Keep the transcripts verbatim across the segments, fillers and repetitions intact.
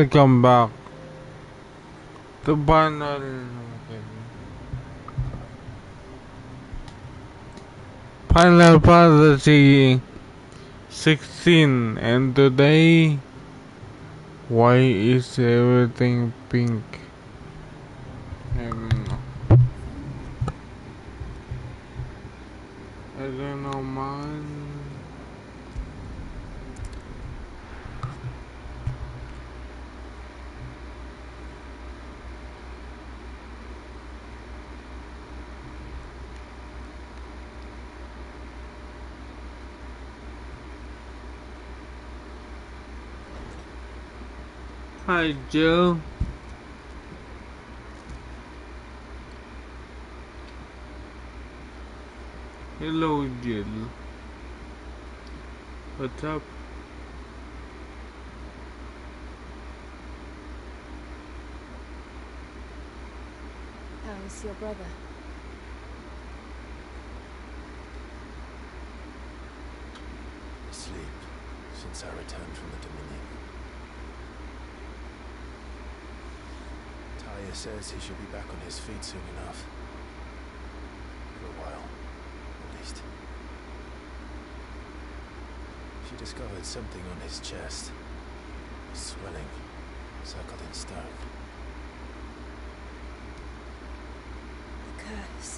Welcome back to Final Final Fantasy sixteen, and today, why is everything pink? I don't know. I don't know, man. Hi, Joe. Hello, Jill. What's up? How's your brother? Asleep since I returned from the Dominion. Talia says he should be back on his feet soon enough. For a while, at least. She discovered something on his chest. Swelling, circled in stone. The curse.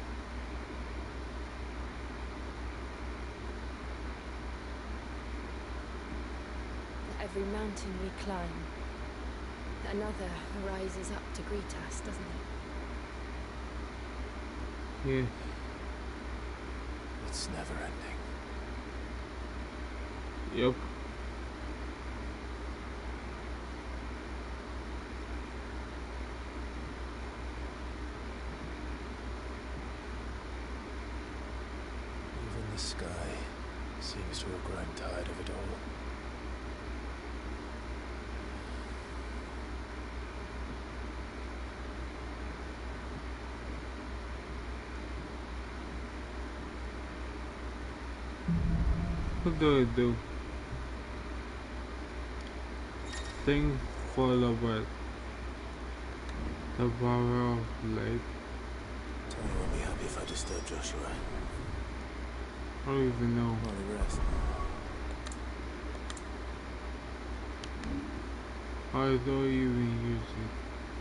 For every mountain we climb, another rises up to greet us, doesn't it? Yeah. It's never ending. Yep. Even the sky seems to have grown tired of it all. What do I do? Things fall apart. The power of light. Tell me, won't be happy if I disturb Joshua. I don't even know. While he rests. I don't even use it.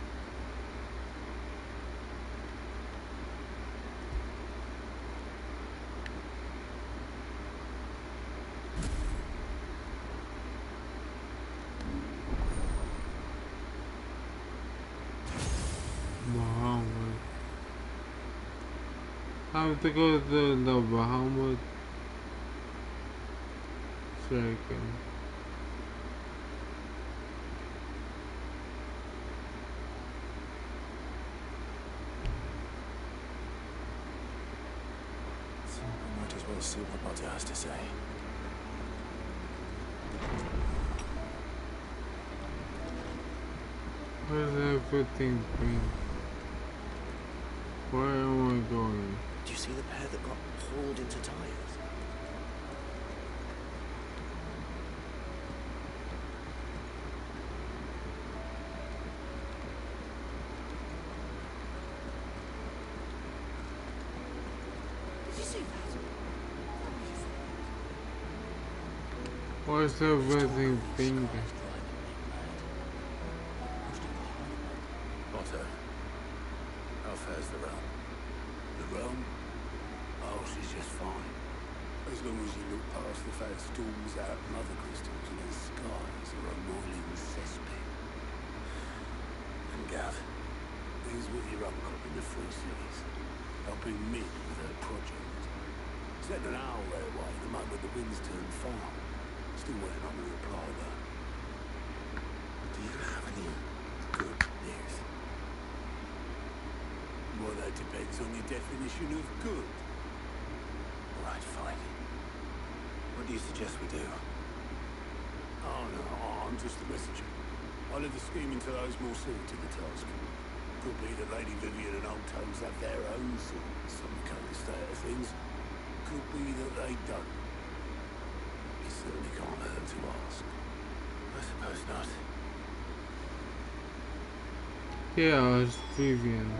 Bahamut. I have to go to the Bahamut second. I might as well see what Potter has to say. Where's everything green? Where am I going? Do you see the pair that got hauled into tires? Did you see that? Where's everything pink? Potter, how fares the realm? The realm? Oh, she's just fine. As long as you look past the fat storms out and other crystals and the skies are a boiling cesspit. And Gav? He's with your uncle in the Free Cities, helping Min with her project. Sent an owl their way the moment the winds turned foul. Still waiting on a reply, though. Do you have any good news? Well, that depends on your definition of good. Alright, fine. What do you suggest we do? Oh, no, I'm just a messenger. I'll leave the scheming to those more suited to the task. Could be that Lady Vivian and Old Tones have their own thoughts on the current state of things. Could be that they don't. It certainly can't hurt to ask. I suppose not. Yeah, Ostrivian.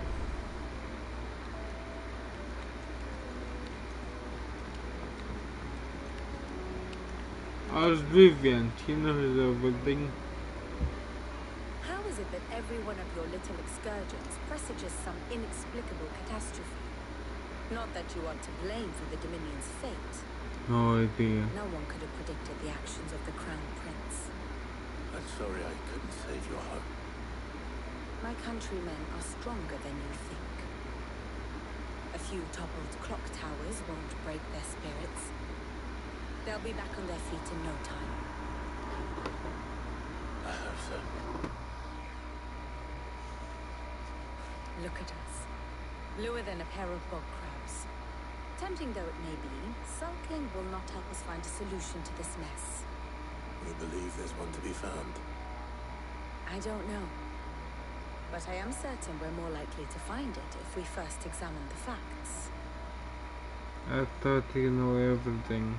Ostrivian, she knows everything. How is it that every one of your little excursions presages some inexplicable catastrophe? Not that you are to blame for the Dominion's fate. No idea. No one could have predicted the actions of the Crown Prince. I'm sorry I couldn't save your home. My countrymen are stronger than you think. A few toppled clock towers won't break their spirits. They'll be back on their feet in no time. I hope so. Look at us. Bluer than a pair of bog crabs. Tempting though it may be, sulking will not help us find a solution to this mess. We believe there's one to be found. I don't know. But I am certain we're more likely to find it if we first examine the facts. I thought you know everything.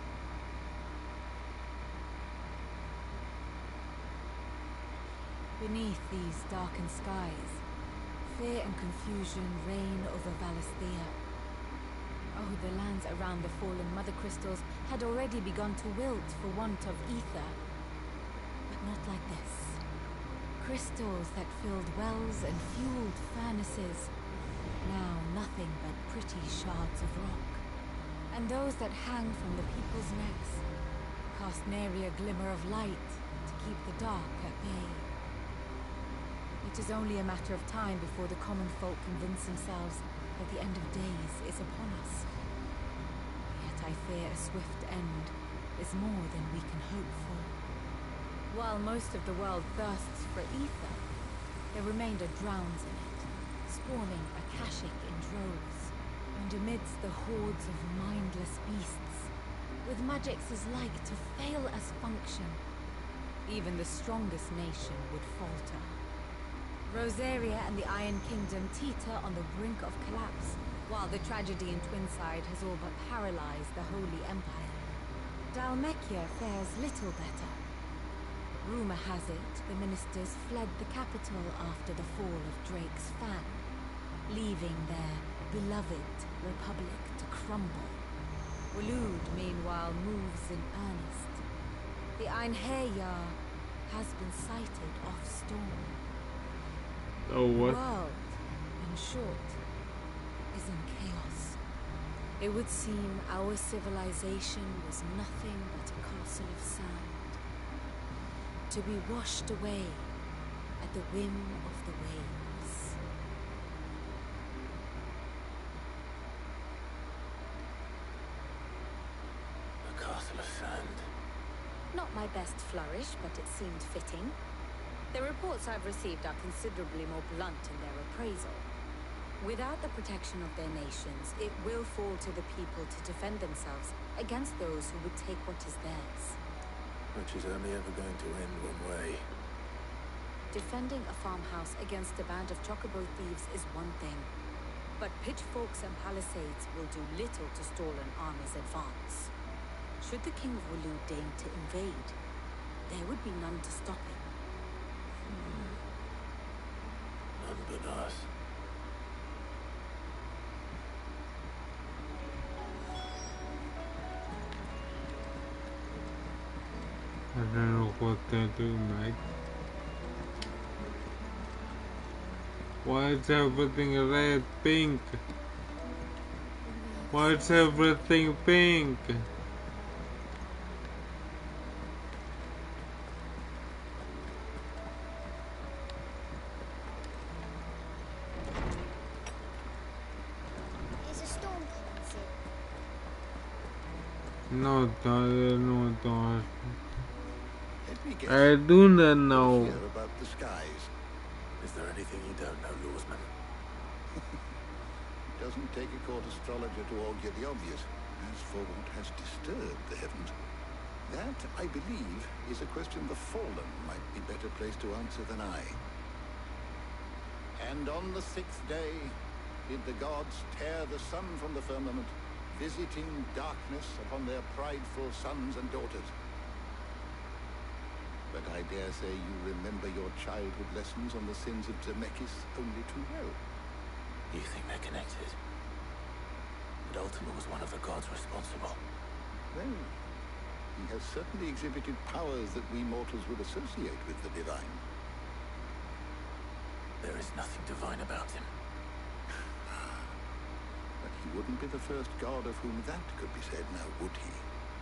Beneath these darkened skies, fear and confusion reign over Valisthea. Oh, the lands around the fallen mother crystals had already begun to wilt for want of ether. But not like this. Crystals that filled wells and fueled furnaces. Now nothing but pretty shards of rock. And those that hang from the people's necks cast nary a glimmer of light to keep the dark at bay. It is only a matter of time before the common folk convince themselves that the end of days is upon us. Yet I fear a swift end is more than we can hope for. While most of the world thirsts for ether, the remainder drowns in it, spawning Akashic in droves, and amidst the hordes of mindless beasts, with magics as like to fail as function, even the strongest nation would falter. Rosaria and the Iron Kingdom teeter on the brink of collapse, while the tragedy in Twinside has all but paralyzed the Holy Empire. Dhalmekia fares little better. Rumor has it the ministers fled the capital after the fall of Drake's Fan, leaving their beloved republic to crumble. Waloed, meanwhile, moves in earnest. The Einherjar has been sighted off Storm. Oh, what? The world, in short, is in chaos. It would seem our civilization was nothing but a castle of sand, to be washed away at the whim of the waves. A castle of sand. Not my best flourish, but it seemed fitting. The reports I've received are considerably more blunt in their appraisal. Without the protection of their nations, it will fall to the people to defend themselves against those who would take what is theirs. Which is only ever going to end one way. Defending a farmhouse against a band of chocobo thieves is one thing, but pitchforks and palisades will do little to stall an army's advance. Should the King of Waloed deign to invade, there would be none to stop him. Hmm. None but us. I don't know what to do, mate. Why is everything red pink? Why is everything pink? Is a storm coming soon? No, no, no. Let me guess. I do not know. Hear about the skies. Is there anything you don't know, Lawsman? It doesn't take a court astrologer to augur the obvious. As for what has disturbed the heavens, that, I believe, is a question the Fallen might be better placed to answer than I. And on the sixth day did the gods tear the sun from the firmament, visiting darkness upon their prideful sons and daughters. but I dare say you remember your childhood lessons on the sins of Zemeckis only too well. You think they're connected? But Ultima was one of the gods responsible. Well, he has certainly exhibited powers that we mortals would associate with the divine. There is nothing divine about him. But he wouldn't be the first god of whom that could be said, now would he?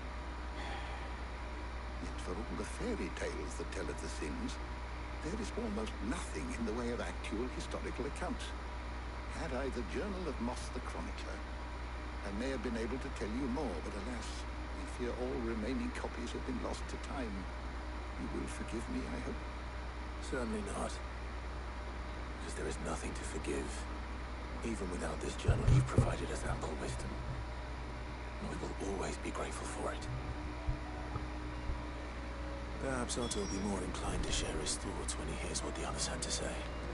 Yet for all the fairy tales that tell of the sins, there is almost nothing in the way of actual historical accounts. Had I the Journal of Moss the Chronicler, I may have been able to tell you more, but alas, I fear all remaining copies have been lost to time. You will forgive me, I hope? Certainly not. Because there is nothing to forgive. Even without this journal, you've provided us ample wisdom. And we will always be grateful for it. Perhaps Otto will be more inclined to share his thoughts when he hears what the others had to say.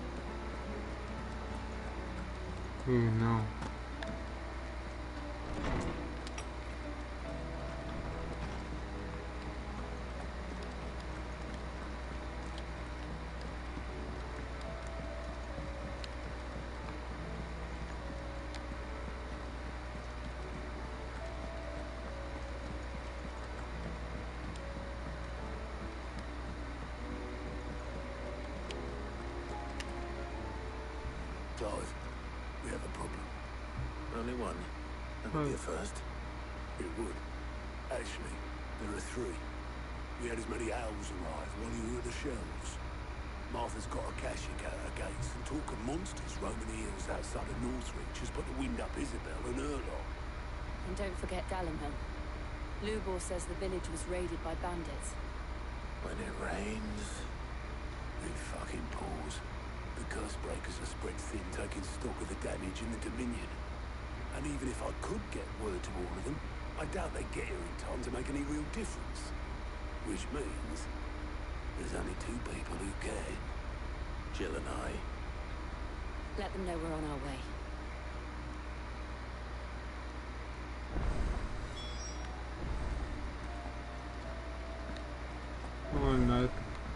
Oh no. Clive, we have a problem. Only one. That would be a first. It would. Actually, there are three. We had as many owls arrive while you were at the shelves. Martha's got a Kashyyyk at her gates, and talk of monsters roaming the hills outside of Northreach has put the wind up Isabel and her lot. And don't forget Dalimhill. Lubor says the village was raided by bandits. When it rains... It fucking pours. The curse breakers are spread thin, taking stock of the damage in the Dominion. And even if I could get word to all of them, I doubt they'd get here in time to make any real difference. Which means there's only two people who can. Jill and I. Let them know we're on our way. Or not.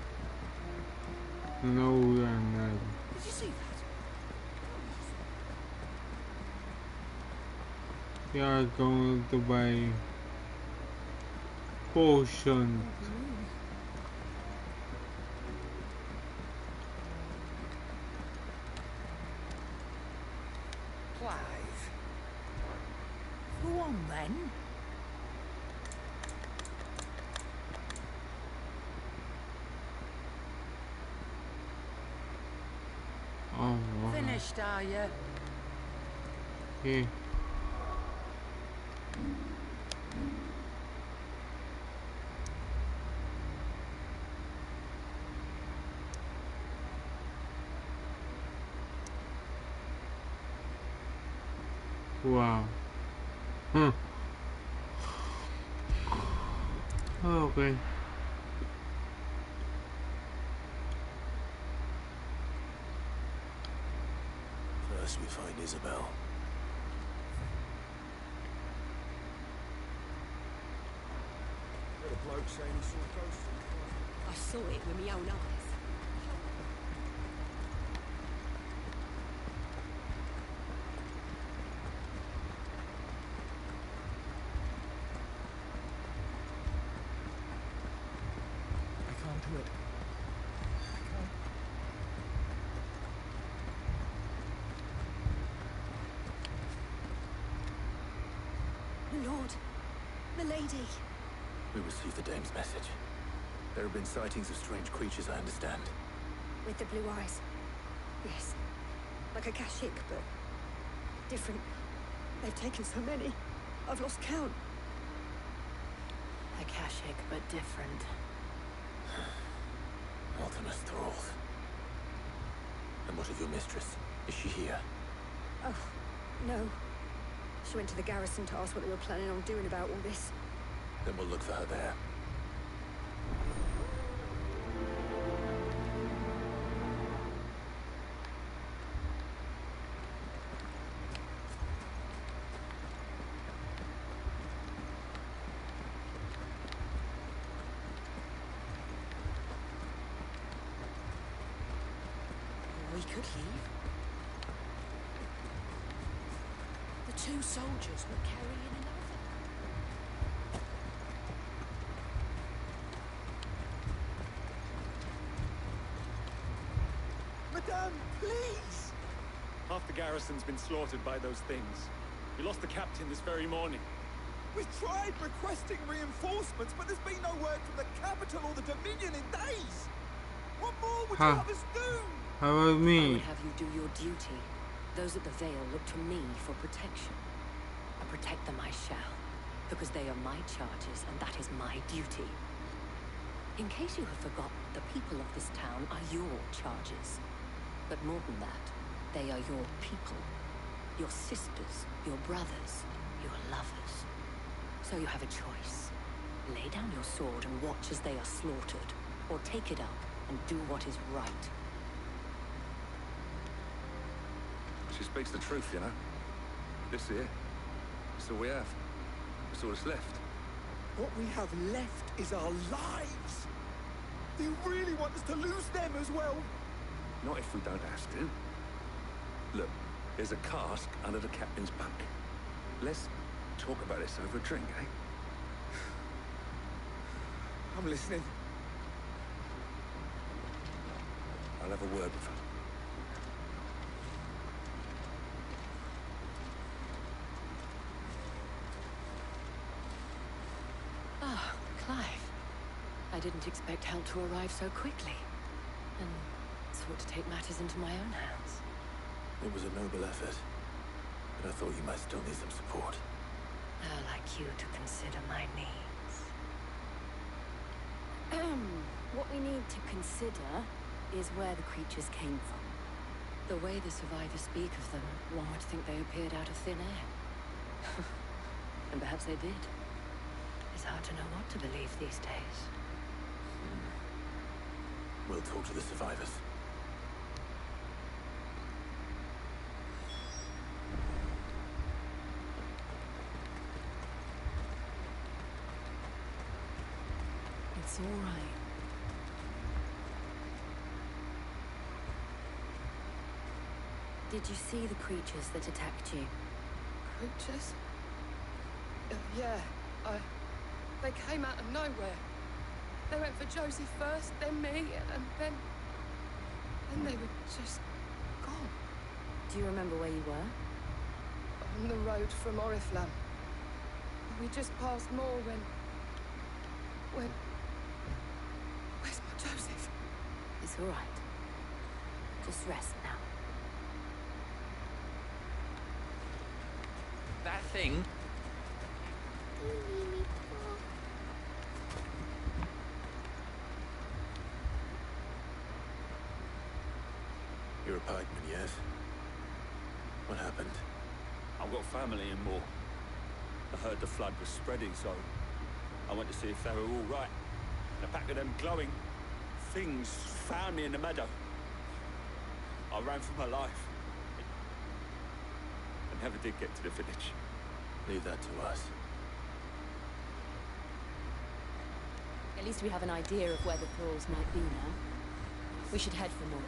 No, we are not. Did you see that? We are going to buy potions. Clive. Go on then. Oh, wow. Finished, are you? Okay. Wow. Huh. Okay. First we find Isabel. Got a bloke saying he saw ghosts. I saw it with my own eyes. I can't do it. I can't. The Lord. The Lady. We received the dame's message. There have been sightings of strange creatures, I understand. With the blue eyes. Yes. Like a Kashyyyk, but different. They've taken so many. I've lost count. A Kashyyyk, but different. Ultima's thralls. And what of your mistress? Is she here? Oh, no. She went to the garrison to ask what they were planning on doing about all this. Then we'll look for her there. We could leave. The two soldiers were carrying another. Madame, please! Half the garrison's been slaughtered by those things. We lost the captain this very morning. We've tried requesting reinforcements, but there's been no word from the capital or the Dominion in days! What more would Huh. you have us do? How about I me? would have you do your duty. Those at the Vale look to me for protection. And protect them I shall, because they are my charges, and that is my duty. In case you have forgotten, the people of this town are your charges. But more than that, they are your people. Your sisters, your brothers, your lovers. So you have a choice. Lay down your sword and watch as they are slaughtered, or take it up and do what is right. She speaks the truth, you know. This here, it's all we have. It's all that's left. What we have left is our lives! Do you really want us to lose them as well? Not if we don't have to. Look, there's a cask under the captain's bunk. Let's talk about this over a drink, eh? I'm listening. I'll have a word with her. Ah, Clive. I didn't expect help to arrive so quickly. And sought to take matters into my own hands. It was a noble effort, but I thought you might still need some support. I'd like you to consider my needs. What we need to consider is where the creatures came from. The way the survivors speak of them, one would think they appeared out of thin air. And perhaps they did. It's hard to know what to believe these days. We'll talk to the survivors. It's all right. Did you see the creatures that attacked you? Creatures? Uh, yeah, I... They came out of nowhere. They went for Josie first, then me, and then... Then they were just... gone. Do you remember where you were? On the road from Oriflamme. We just passed more when... When... Where's my Joseph? It's all right. Just rest now. That thing? You're a pikeman, yes? What happened? I've got family in Moor. I heard the flood was spreading, so I went to see if they were all right. And a pack of them glowing things found me in the meadow. I ran for my life. I never did get to the village. Leave that to us. At least we have an idea of where the thralls might be now. We should head for more.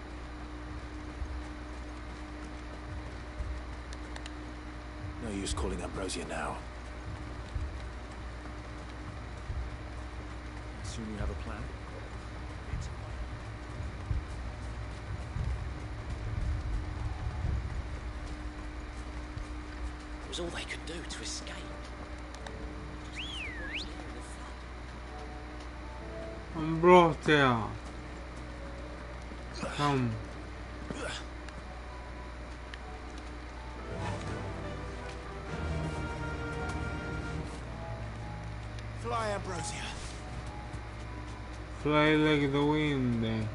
No use calling Ambrosia now. Assume you have a plan? It was all they could do to escape. Ambrosia. Come. Fly, Ambrosia. Fly like the wind.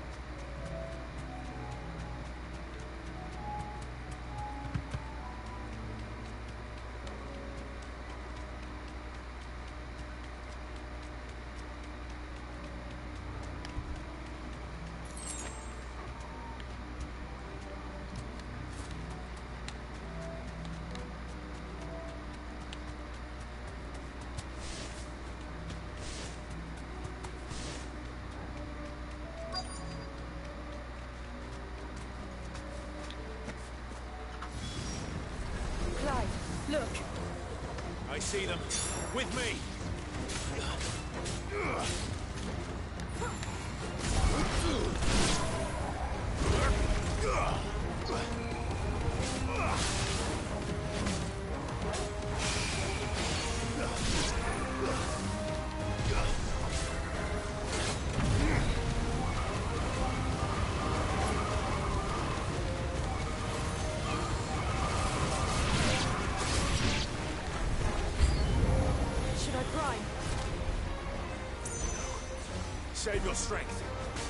see them. With me. Save your strength.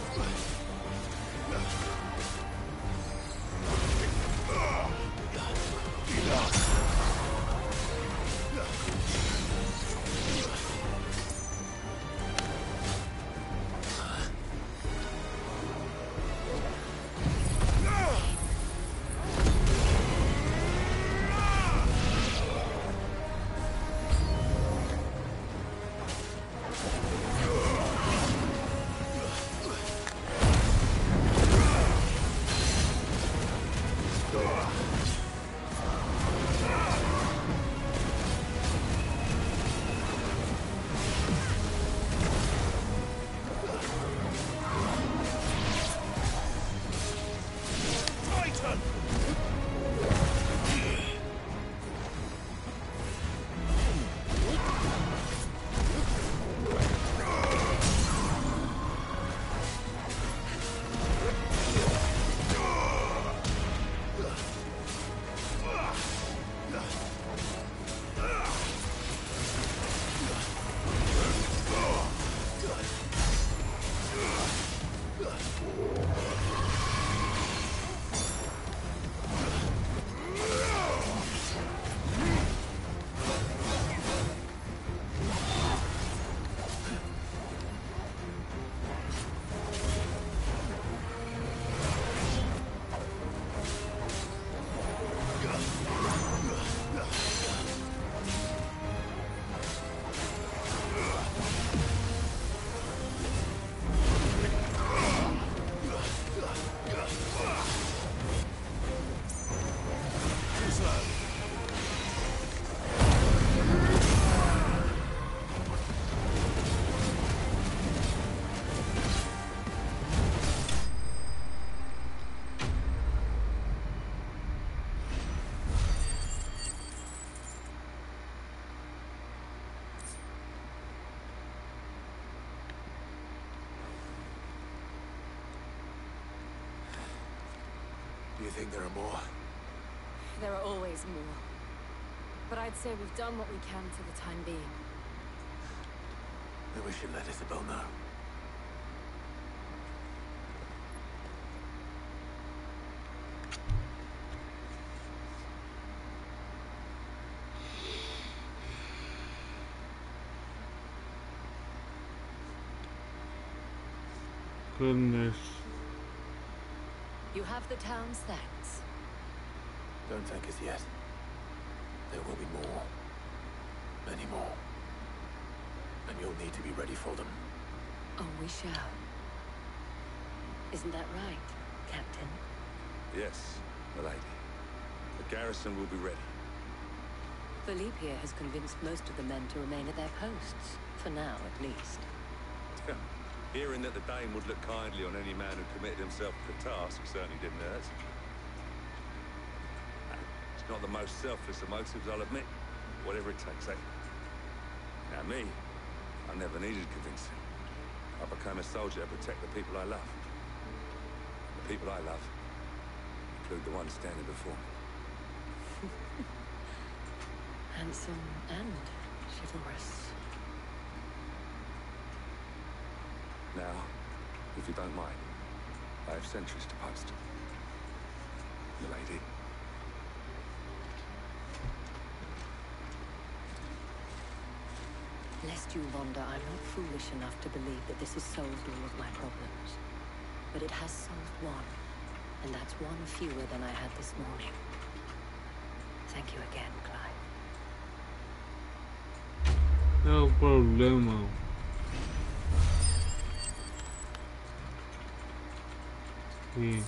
Do you think there are more? There are always more. But I'd say we've done what we can for the time being. Then we should let Isabel know. Goodness. You have the town's thanks. Don't thank us yet. There will be more. Many more. And you'll need to be ready for them. Oh, we shall. Isn't that right, Captain? Yes, my lady. The garrison will be ready. Philippe here has convinced most of the men to remain at their posts. For now, at least. Hearing that the Dane would look kindly on any man who committed himself to the task certainly didn't hurt. It's not the most selfless of motives, I'll admit. Whatever it takes, eh? Now me, I never needed convincing. I became a soldier to protect the people I love. The people I love include the ones standing before me. Handsome and chivalrous. Now, if you don't mind, I have sentries to post. Milady. Lest you wonder, I'm not foolish enough to believe that this has solved all of my problems. But it has solved one, and that's one fewer than I had this morning. Thank you again, Clive. No problemo. Sí.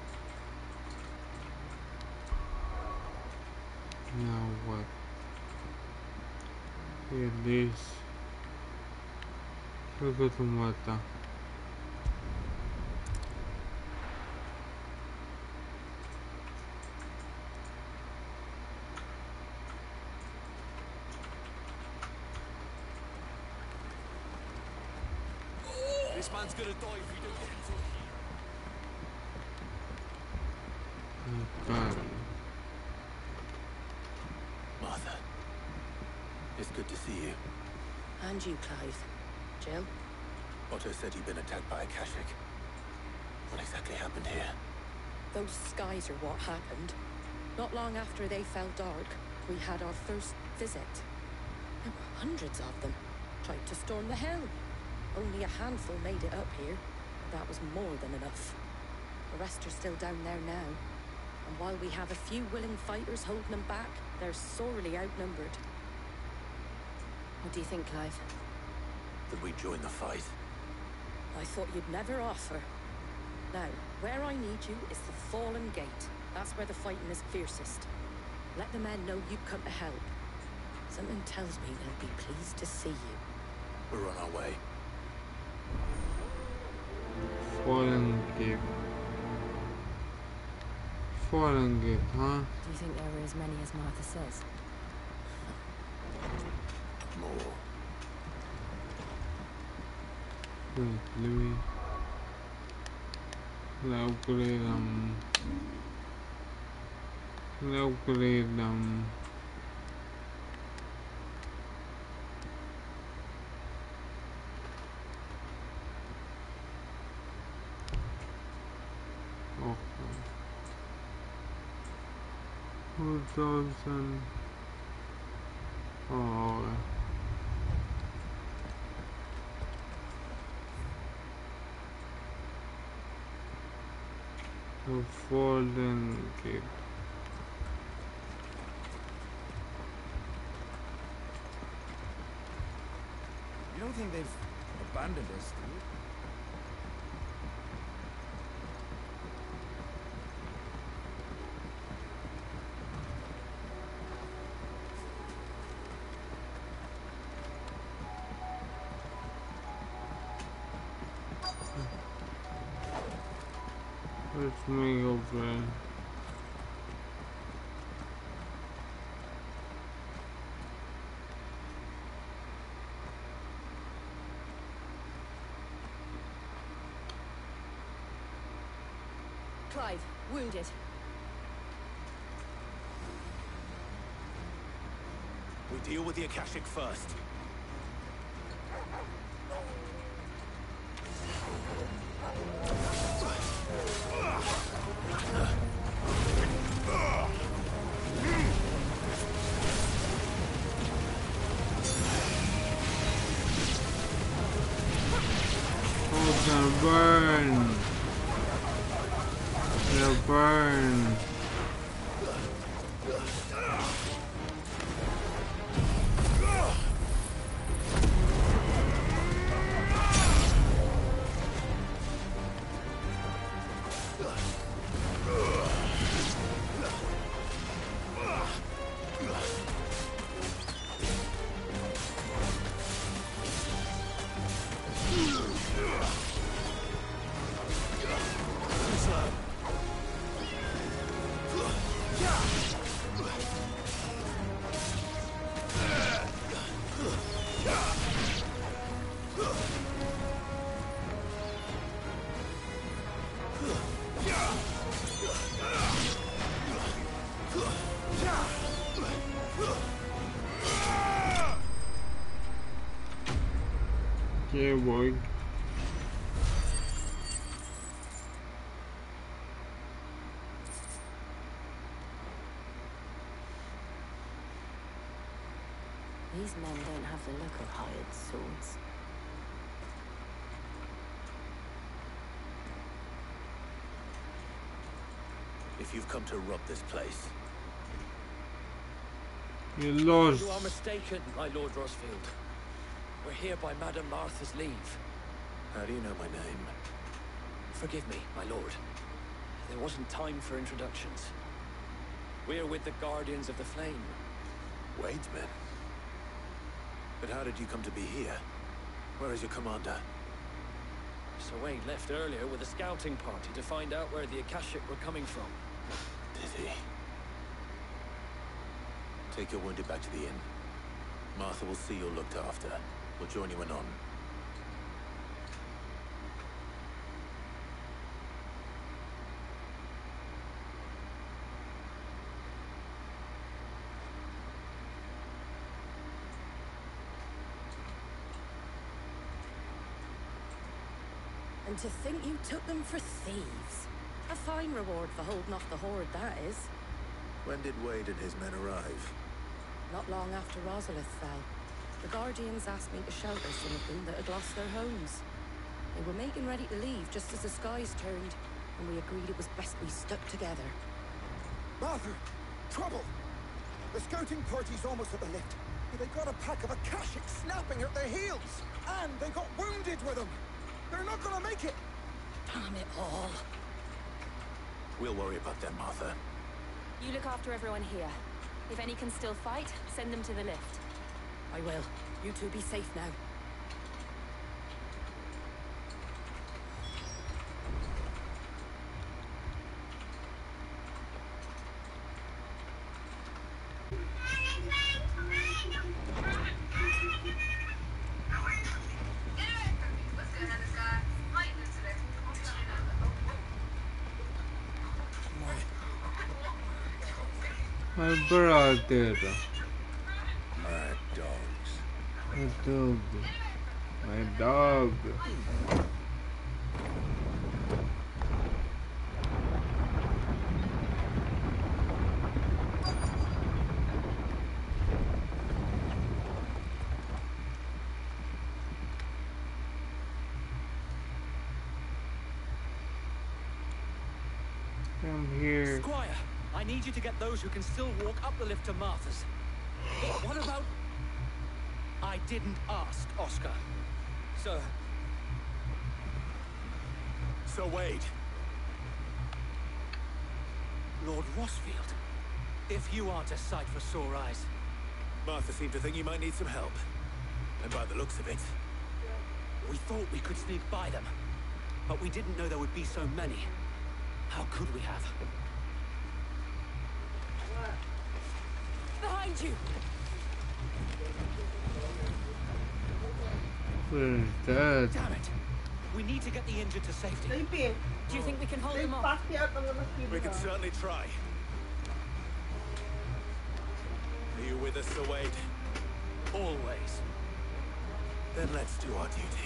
Now what? Eles... Creo que tu mata. This man's gonna die if we don't get him through here. God. Martha, it's good to see you. And you, Clive. Jill? Otto said he'd been attacked by a Akashic. What exactly happened here? Those skies are what happened. Not long after they fell dark, we had our first visit. There were hundreds of them. Tried to storm the Hell. Only a handful made it up here. But that was more than enough. The rest are still down there now. And while we have a few willing fighters holding them back, they're sorely outnumbered. What do you think, Clive? That we join the fight? I thought you'd never offer. Now, where I need you is the Fallen Gate. That's where the fighting is fiercest. Let the men know you've come to help. Something tells me they'll be pleased to see you. We're on our way. Fallen Gate. Fallen Gate, huh? Do you think there are as many as Martha says? More. Wait, let me... Let upgrade them. Let upgrade them. Two thousand. Oh. The Fallen Gate. You don't think they've abandoned us, do you? Let's make open. Clive, wounded. We deal with the Akashic first. Oh, gonna burn. Gonna burn. Yeah, boy. These men don't have the look of hired swords. If you've come to rob this place, You lost. You are mistaken, my Lord Rosfield. We're here by Madame Martha's leave. how do you know my name? Forgive me, my lord. There wasn't time for introductions. We're with the Guardians of the Flame. Wade's men. But how did you come to be here? Where is your commander? Sir Wade left earlier with a scouting party to find out where the Akashic were coming from. Did he? Take your wounded back to the inn. Martha will see you're looked after. We'll join you anon. And to think you took them for thieves. A fine reward for holding off the horde, that is. When did Wade and his men arrive? Not long after Rosalith fell. The Guardians asked me to shelter some of them that had lost their homes. They were making ready to leave just as the skies turned, and we agreed it was best we stuck together. Martha! Trouble! The scouting party's almost at the lift. But they got a pack of Akashic snapping at their heels! And they got wounded with them! They're not gonna make it! Damn it all. We'll worry about them, Martha. You look after everyone here. If any can still fight, send them to the lift. I will. You two be safe now. My brother. Mad dogs. My dog. My dog. I'm here. Squire, I need you to get those who can still walk up the lift to Martha's. But what about... I didn't ask, Oscar. Sir. Sir Wade. Lord Rosfield. If you aren't a sight for sore eyes. Martha seemed to think you might need some help. And by the looks of it... We thought we could sneak by them. But we didn't know there would be so many. How could we have? Behind you! Where's that? Damn it! We need to get the injured to safety. Do you think we can hold them off? We can certainly try. Are you with us, Sir Wade? Always. Then let's do our duty.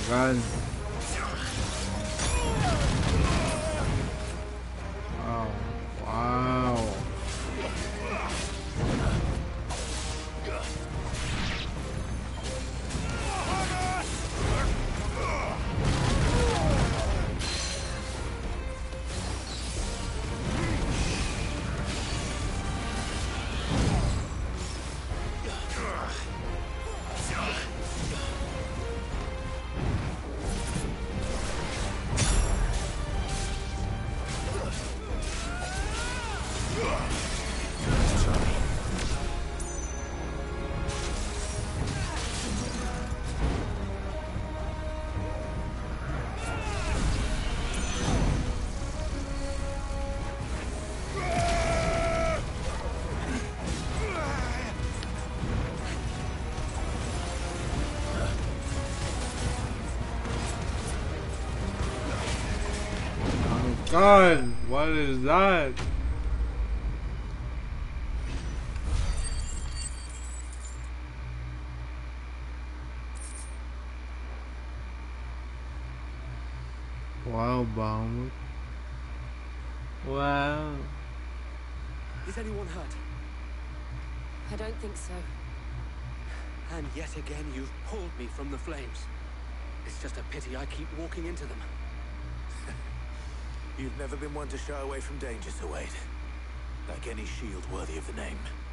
god. Oh, wow. God, what is that? Wow, Bahamut. Wow. Is anyone hurt? I don't think so. And yet again, you've pulled me from the flames. It's just a pity I keep walking into them. You've never been one to shy away from danger, Sir Wade. Like any shield worthy of the name.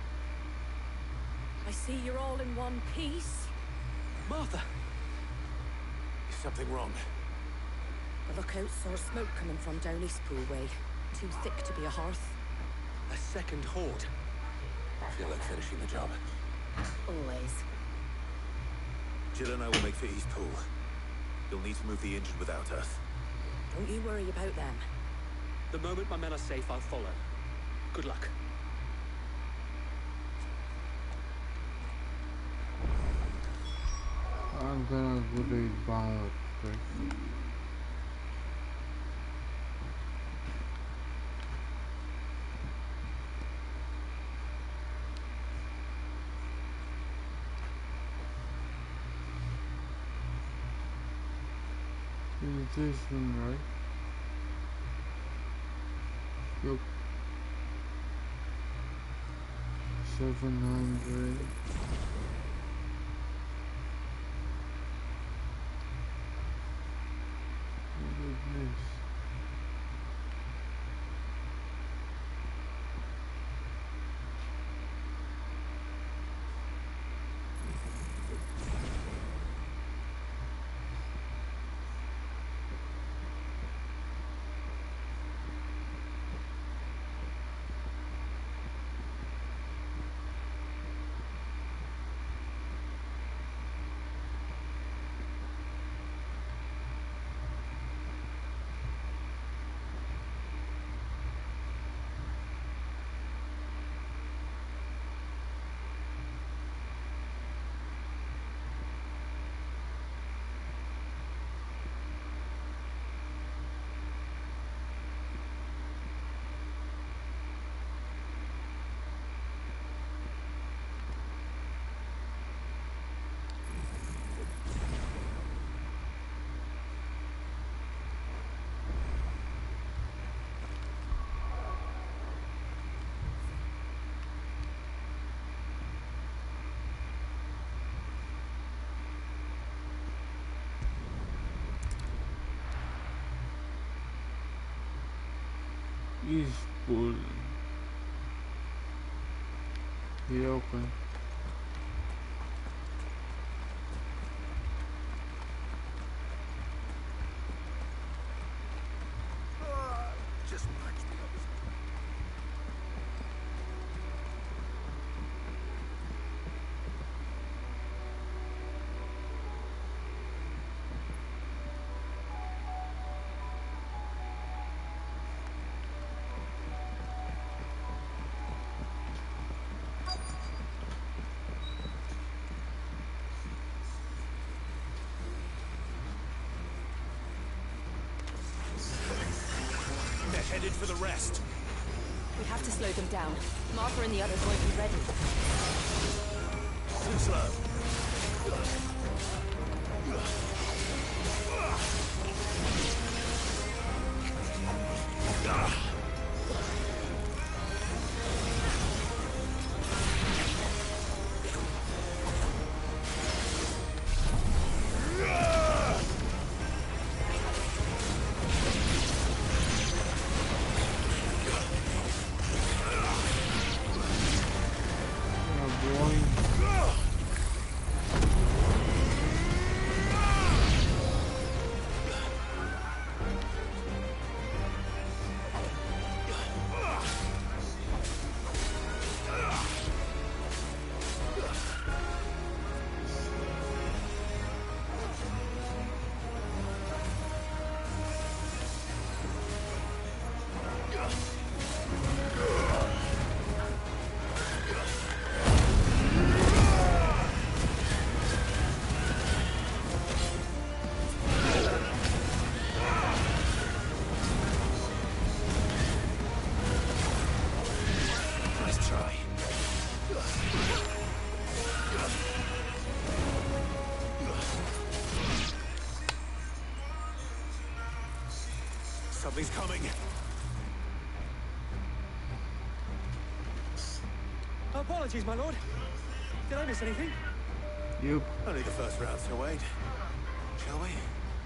I see you're all in one piece. Martha! Is something wrong? The lookout saw smoke coming from down Eastpool way. Too thick to be a hearth. A second horde. I feel like finishing the job. Always. Jill and I will make for Eastpool. You'll need to move the injured without us. Don't you worry about them. The moment my men are safe, I'll follow. Good luck. I'm gonna go to Bahamut. Is this one right? Yep. Seven hundred. What is this? Eastpool. Yeah, okay. Just reminds me of it. Headed for the rest. We have to slow them down. Martha and the others won't be ready. Too slow. Something's coming. Apologies, my lord. Did I miss anything? Yep. Only the first round to wait. Shall we?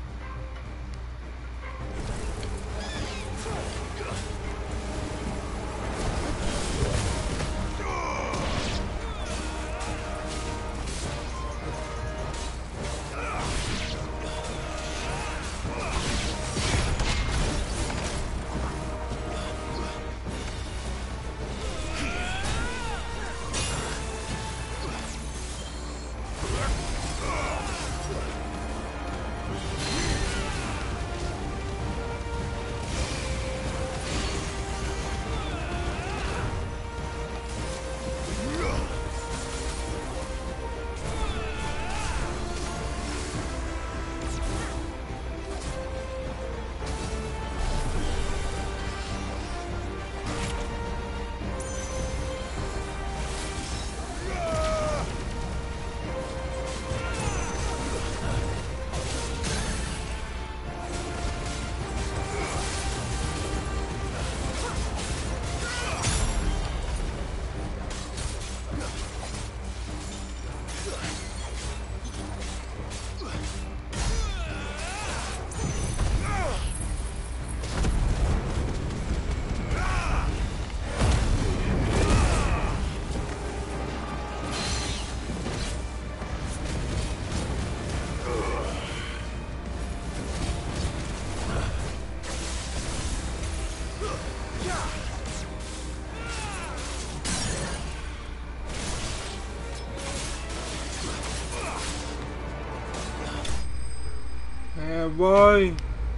Yeah, boy.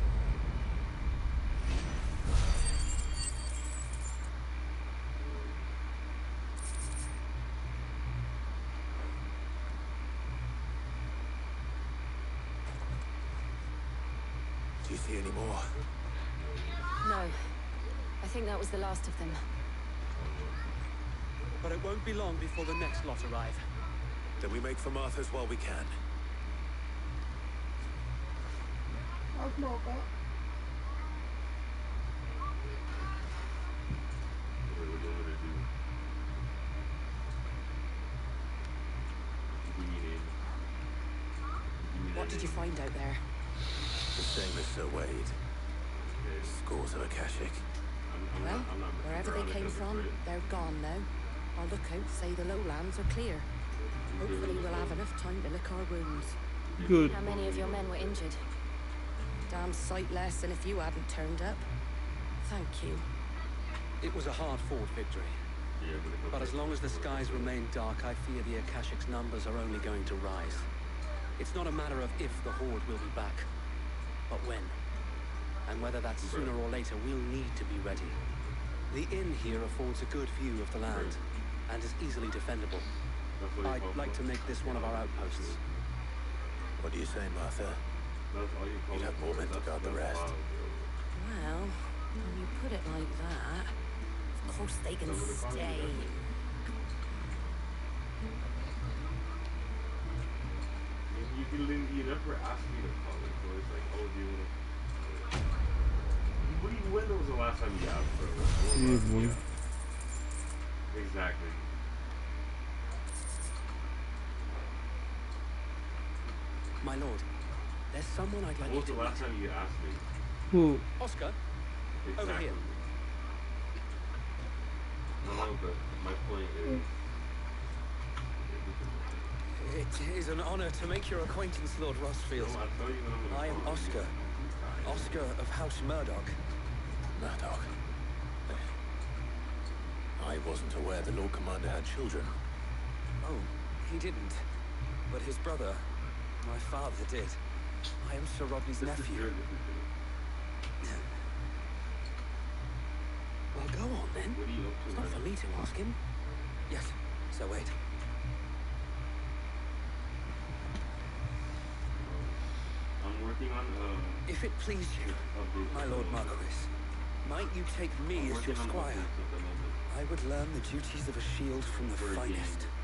Do you see any more? No. I think that was the last of them. But it won't be long before the next lot arrive. Then we make for Martha's while we can. I've not got. What did you find out there? The same as Sir Wade. Scores of Akashic. Well, wherever they came from, they're gone now. Our lookouts say the lowlands are clear. Hopefully we'll have enough time to lick our wounds. Good. How many of your men were injured? Damn sight less than if you hadn't turned up. Thank you. It was a hard-fought victory. But as long as the skies remain dark, I fear the Akashic's numbers are only going to rise. It's not a matter of if the Horde will be back, but when. And whether that's sooner or later, we'll need to be ready. The inn here affords a good view of the land, and is easily defendable. I'd like to make this one of our outposts. What do you say, Martha? You'd have more men to guard the rest. Well, when you put it like that, of course they can stay. You never asked me to call it, so it's like, oh, do you want to... What do you, when was the last time you asked for it? Yeah, boy. Exactly. My lord, there's someone I'd like When was you the to last meet. time you asked me? Who? Oscar, Exactly. over here. No, no, but my point is... It is an honor to make your acquaintance, Lord Rosfield. No, I'll tell you when I'm gonna I am call you. Oscar. Oscar of House Murdoch. Murdoch. I wasn't aware the Lord Commander had children. Oh, he didn't. But his brother, my father, did. I am Sir Rodney's This is nephew. good, this is good. Well, go on then. What are you up to, It's not man? for me to ask him. Yes, so wait. I'm working on, uh... If it please you, updates my at the Lord moment. Marquis, might you take I'm me as your working on squire? updates at the moment. I would learn the duties of a shield from the For a finest. game.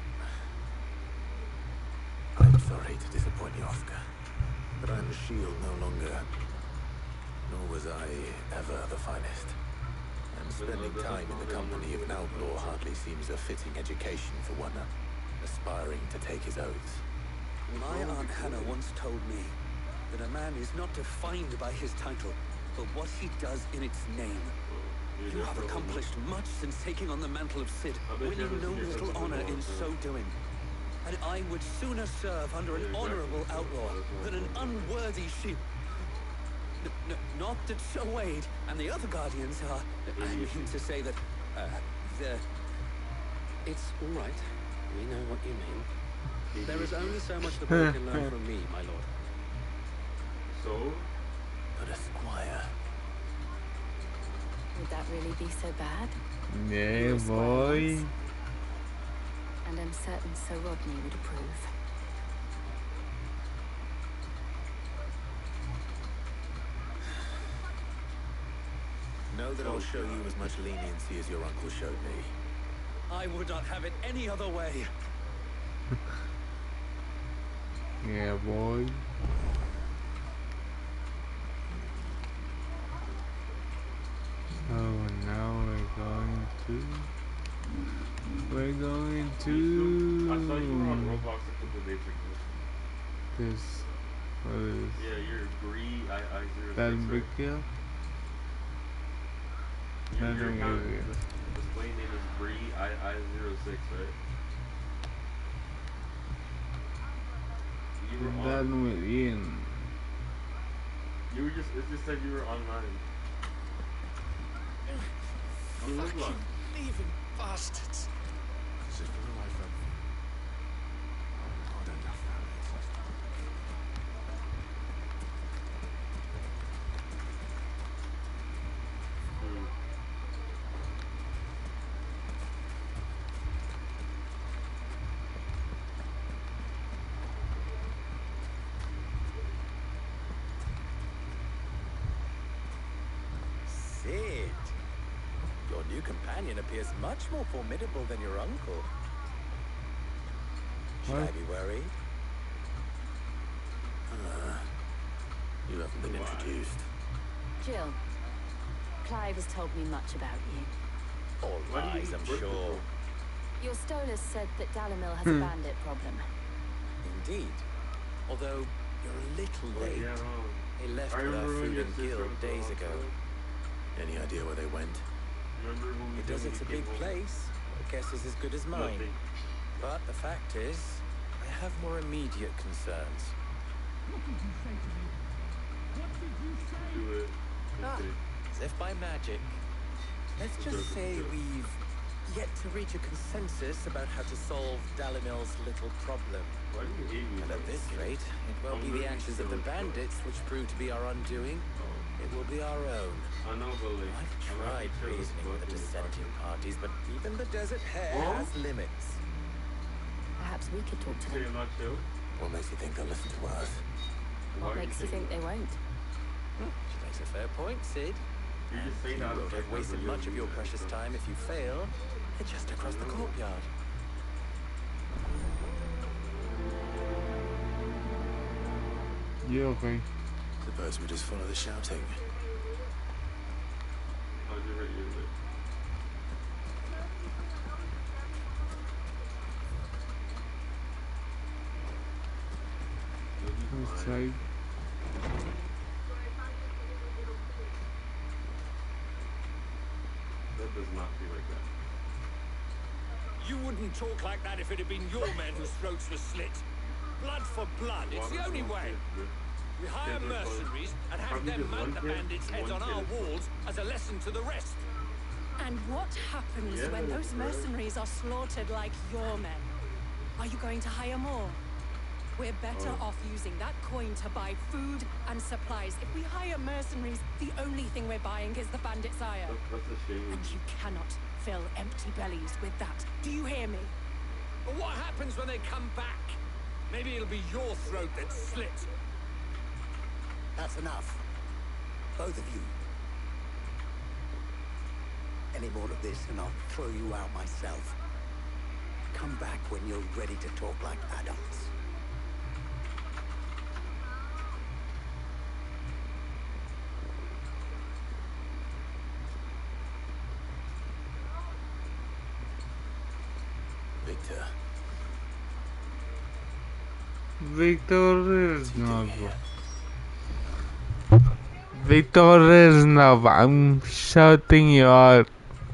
I'm sorry to disappoint you, Oscar. But I'm a shield no longer. Nor was I ever the finest. And spending time in the company of an outlaw hardly seems a fitting education for one uh, aspiring to take his oaths. My Aunt Hannah once told me that a man is not defined by his title, but what he does in its name. You have accomplished much since taking on the mantle of Cid, winning no little honor in so doing. And I would sooner serve under an honorable outlaw than an unworthy shield. N n not that Sir Wade and the other guardians are... I mean to say that... Uh, the... It's all right. We know what you mean. There is only so much the boy can learn from me, my lord. So? But a squire. Would that really be so bad? Yeah, boy. And I'm certain Sir Rodney would approve. Know that I'll show you as much leniency as your uncle showed me. I would not have it any other way. Yeah, boy. So now we're going to... We're going to... I saw you were on Roblox a couple days ago. This... What is... Yeah, you're Bree I I zero six. That right? big kill? Your, That your big account, kill. the display name is Bree I I zero six, right? You were That on. with Ian. You were just. It just said you were online. On Roblox. Leaving bastards. This is for the life of... Hard enough now. Cid, your new companion appears much more formidable than your uncle. Should I What? be worried? Uh, you haven't been introduced. Jill, Clive has told me much about you. All Why do you lies, need I'm birth sure. control? Your Stolas said that Dalimil has a Hmm. bandit problem. Indeed. Although you're a little Oh, late. yeah, no. They left I with our remember when food your and sister guild was days also- ago. Any idea where they went? Remember when we The did when desert's you a came big home? place. I guess is as good as mine. Nothing. But the fact is, I have more immediate concerns. Do it. Ah, Okay. as if by magic. Let's It's a just joke, say it's a joke. we've yet to reach a consensus about how to solve Dalimil's little problem. Why do you hate me? And at this rate, it won't I'm be the really actions of the scared. bandits which prove to be our undoing. It will be our own. I know, but like, I've I'm tried actually chill as reasoning fuck with the when we talk. dissenting parties, but even the Desert Hare What? has limits. Perhaps we could talk to Say them. I'm not chill? What makes you think they'll listen to us? Why What are makes you think they won't? She makes a fair point, Cid. You're just saying You that. won't have wasted much of your precious time if you fail. They're just across the courtyard. You okay? Suppose we just follow the shouting. is it right here? Inside. That does not feel like that. You wouldn't talk like that if it had been your men whose throats were slit. Blood for blood, it's the only way. We hire mercenaries and have them mount the bandits' heads on our walls as a lesson to the rest. And what happens Yeah, when those bro. mercenaries are slaughtered like your men? Are you going to hire more? We're better Oh. off using that coin to buy food and supplies. If we hire mercenaries, the only thing we're buying is the bandit's ire. That's a shame. And you cannot fill empty bellies with that. Do you hear me? But what happens when they come back? Maybe it'll be your throat that's slit. That's enough. Both of you. Any more of this and I'll throw you out myself. Come back when you're ready to talk like adults. Victor. Victor is Nova. Victor is Nova. I'm shouting you out.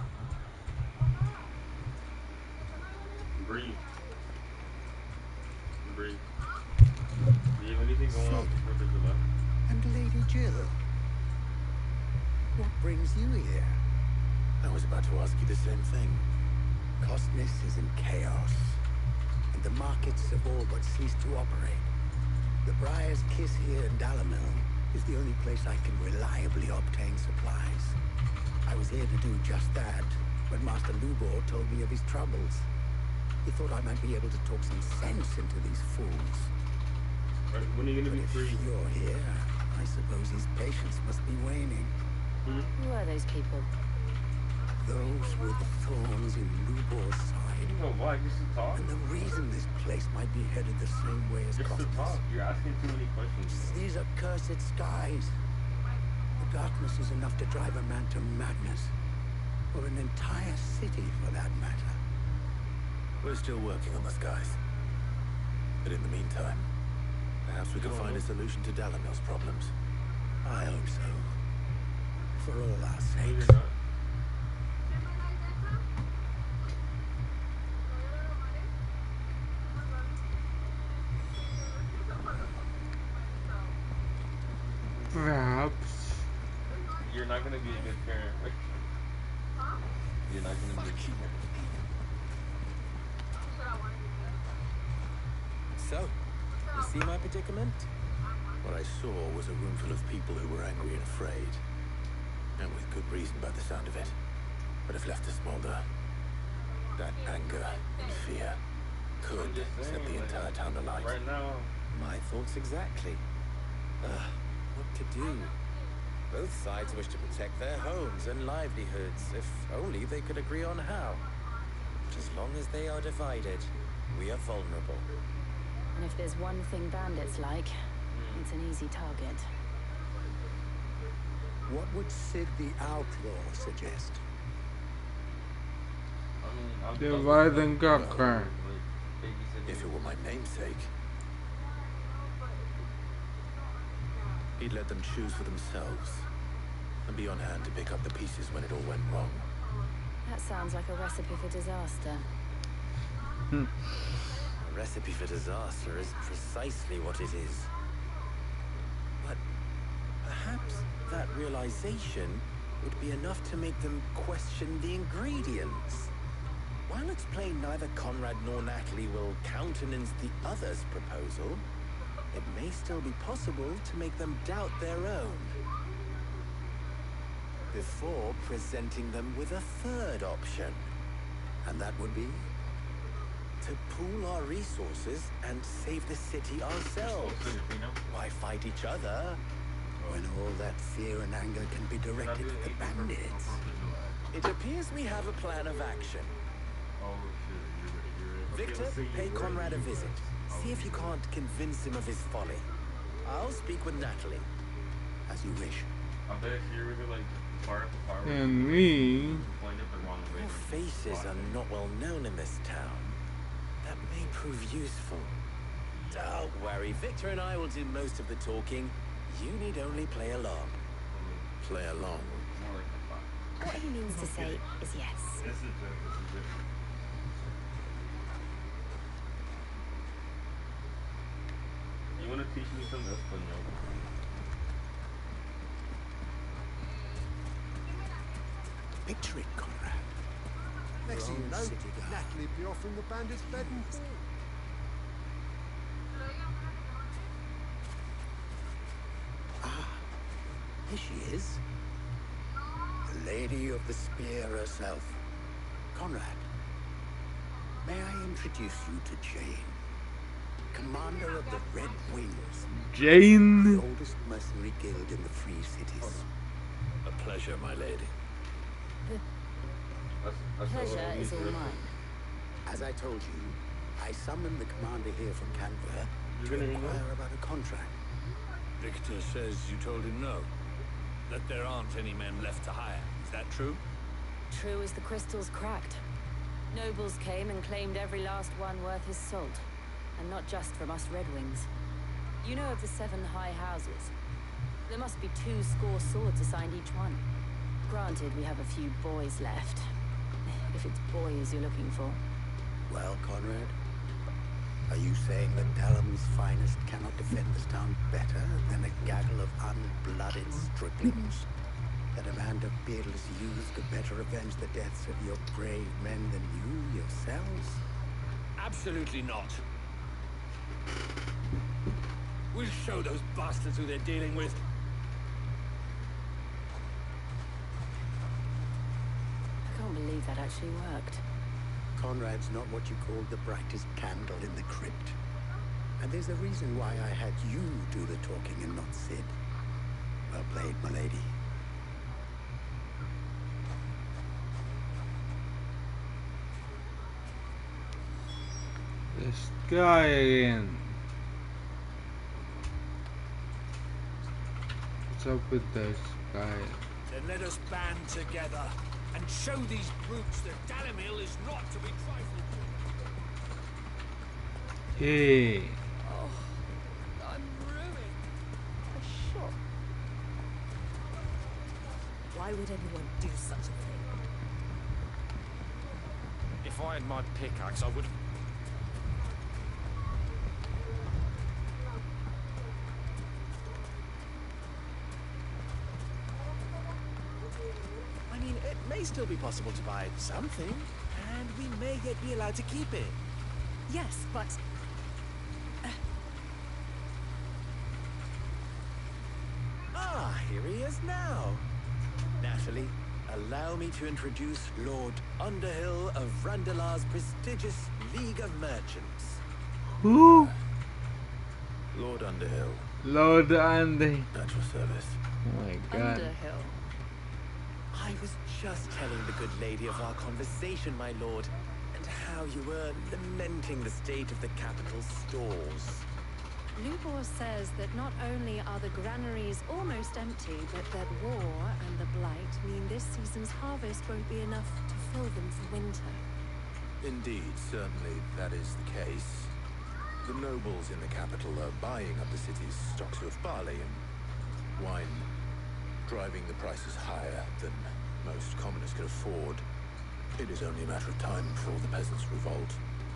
Breathe. Breathe. Do you have anything going on before there's a left? And Lady Jill. What brings you here? I was about to ask you the same thing. Costness is in chaos, and the markets have all but ceased to operate. The Briar's Kiss here in Dalimil is the only place I can reliably obtain supplies. I was here to do just that when Master Lubor told me of his troubles. He thought I might be able to talk some sense into these fools. Right, when are you gonna be But free? if you're here, I suppose his patience must be waning. Hmm? Who are those people? Those were the thorns in Lubor's side. You know why? Just to talk. And the reason this place might be headed the same way as Just to Cosmos. talk. You're asking too many questions. These are cursed skies. The darkness is enough to drive a man to madness. Or an entire city, for that matter. We're still working on the skies. But in the meantime, perhaps we can find a solution to Dalimil's problems. I hope so. For all our sakes. Perhaps. You're not gonna be a good parent. Like, you're not gonna be a good parent. So, you see my predicament? What I saw was a room full of people who were angry and afraid. And with good reason by the sound of it. But if left to smolder, that anger and fear could set the entire town alight. Right now. My thoughts exactly. Uh, what to do? Both sides wish to protect their homes and livelihoods, if only they could agree on how. But as long as they are divided, we are vulnerable. And if there's one thing bandits like, it's an easy target. What would Sid the Outlaw suggest? Divide and conquer. If it were my namesake, he'd let them choose for themselves and be on hand to pick up the pieces when it all went wrong. That sounds like a recipe for disaster. A recipe for disaster is precisely what it is. But perhaps that realization would be enough to make them question the ingredients. While it's plain neither Conrad nor Natalie will countenance the other's proposal, it may still be possible to make them doubt their own. Before presenting them with a third option. And that would be? To pool our resources and save the city ourselves. Why fight each other? When all that fear and anger can be directed at the bandits. It appears we have a plan of action. Victor, pay Conrad a visit. See if you can't convince him of his folly. I'll speak with Natalie. As you wish. I bet if you're really like And me. Your faces are not well known in this town. That may prove useful. Don't worry, Victor and I will do most of the talking. You need only play along. Play along? What he means to say is yes. You want to teach me some Espanol? Picture it, Conrad. Next thing you know, City guy. Natalie be offering the bandits bed and food. Ah, here she is. The Lady of the Spear herself. Conrad, may I introduce you to Jane, commander of the Red Wings. Jane? The oldest mercenary guild in the Free Cities. A pleasure, my lady. The pleasure is all mine. As I told you, I summoned the commander here from Canberra to inquire about a contract. Victor says you told him no. That there aren't any men left to hire. Is that true? True as the crystals cracked. Nobles came and claimed every last one worth his salt. And not just from us Red Wings. You know of the seven high houses. There must be two score swords assigned each one. Granted, we have a few boys left. If it's boys you're looking for. Well, Conrad, are you saying that Dalam's finest cannot defend this town better than a gaggle of unblooded striplings? That a band of beardless youths could better avenge the deaths of your brave men than you yourselves? Absolutely not. We'll show those bastards who they're dealing with. I can't believe that actually worked. Conrad's not what you call the brightest candle in the crypt. And there's a reason why I had you do the talking and not Sid. Well played, my lady. This guy again. What's up with this guy? Then let us band together and show these brutes that Dalimil is not to be trifled with. Hey. Oh, I'm ruined. A shot. Why would anyone do such a thing? If I had my pickaxe, I would have... I mean, it may still be possible to buy something, and we may yet be allowed to keep it. Yes, but... Ah, here he is now. Natalie, allow me to introduce Lord Underhill of Randalar's prestigious League of Merchants. Who? Lord Underhill. Lord Underhill. At your service. Oh my god. Underhill. I was just telling the good lady of our conversation, my lord, and how you were lamenting the state of the capital's stores. Lubor says that not only are the granaries almost empty, but that war and the blight mean this season's harvest won't be enough to fill them for winter. Indeed, certainly that is the case. The nobles in the capital are buying up the city's stocks of barley and wine, driving the prices higher than most commoners could afford. It is only a matter of time before the peasants revolt.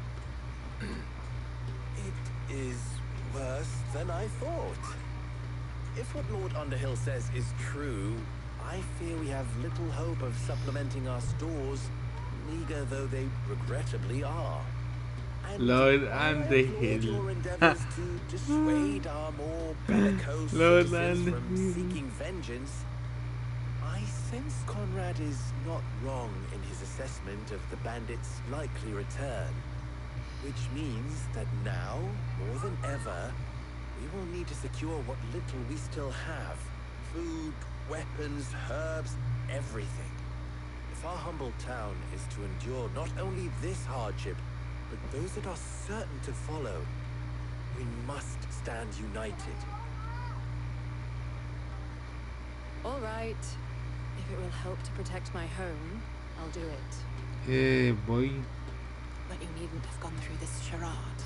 It is worse than I thought. If what Lord Underhill says is true, I fear we have little hope of supplementing our stores, meager though they regrettably are. And Lord I Underhill. applaud your endeavors to dissuade our more bellicose Lord citizens from Underhill. seeking vengeance. I sense Conrad is not wrong in his assessment of the bandits' likely return. Which means that now, more than ever, we will need to secure what little we still have. Food, weapons, herbs, everything. If our humble town is to endure not only this hardship, but those that are certain to follow, we must stand united. All right. If it will help to protect my home, I'll do it. Hey, boy. But you needn't have gone through this charade.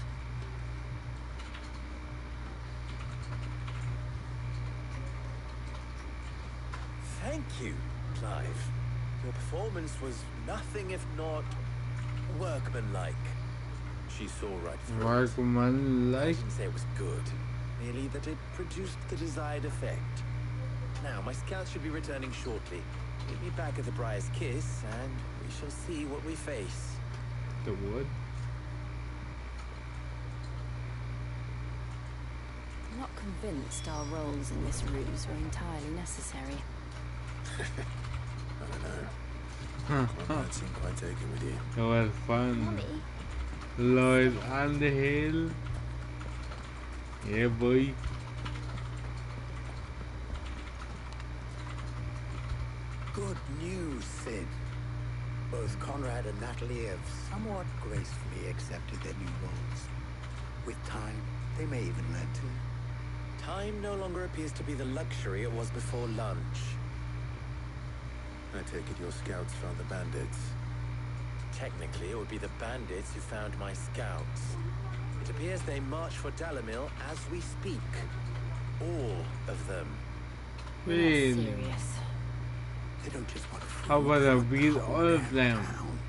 Thank you, Clive. Your performance was nothing if not workmanlike. She saw right through it. I Workmanlike. didn't say it was good, merely that it produced the desired effect. Now, my scouts should be returning shortly. Meet me back at the Briar's Kiss, and we shall see what we face. The wood? I'm not convinced our roles in this ruse were entirely necessary. I don't know. I might seem quite taken with you. It was fun. Mommy. Lloyd on the hill. Yeah, boy. Good news, Sid. Both Conrad and Natalie have somewhat gracefully accepted their new roles. With time, they may even learn to. Time no longer appears to be the luxury it was before lunch. I take it your scouts found the bandits. Technically, it would be the bandits who found my scouts. It appears they march for Dalimil as we speak. All of them. Really? Serious. They don't just want to. How about I beat all of them?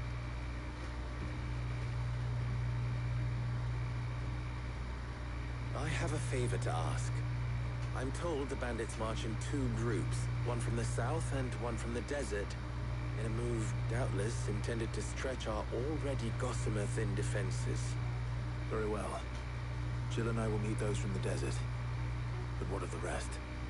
I have a favor to ask. I'm told the bandits march in two groups, one from the south and one from the desert, in a move doubtless intended to stretch our already gossamer thin defenses. Very well. Jill and I will meet those from the desert. But what of the rest?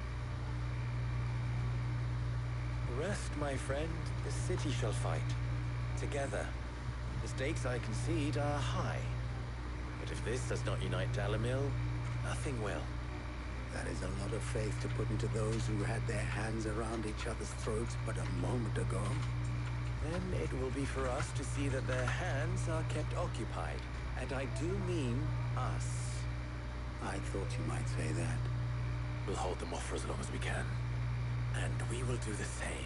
The rest, my friend, the city shall fight. Together. The stakes, I concede, are high. But if this does not unite Dalimil, nothing will. That is a lot of faith to put into those who had their hands around each other's throats but a moment ago. Then it will be for us to see that their hands are kept occupied. And I do mean us. I thought you might say that. We'll hold them off for as long as we can. And we will do the same.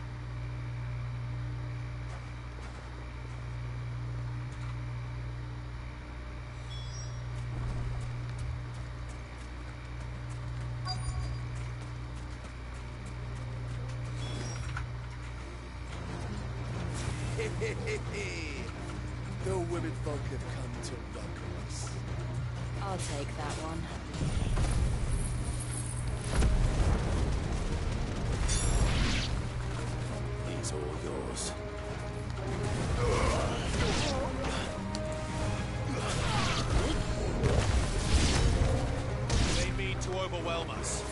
No women folk have come to welcome us. I'll take that one. These are all yours. They mean to overwhelm us.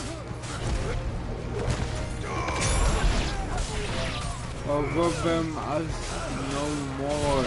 Overwhelm us no more.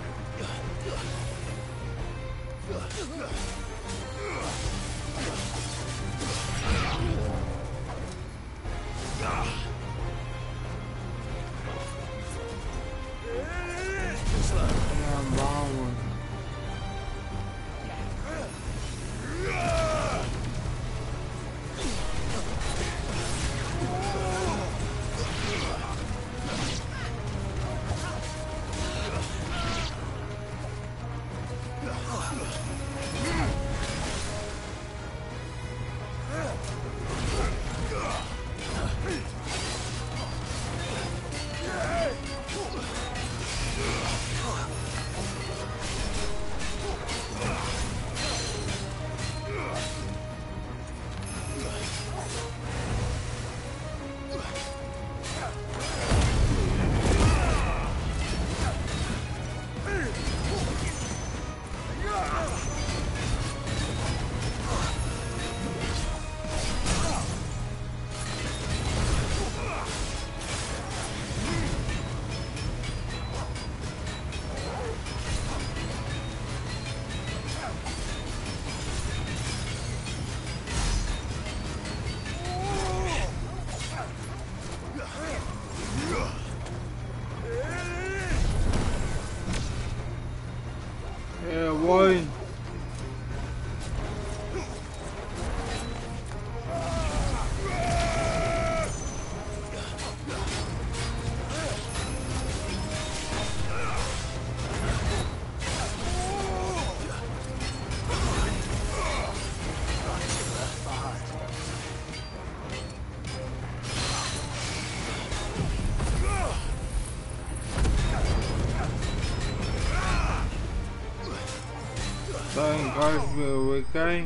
Yeah, boy. Tôi coi vừa với cái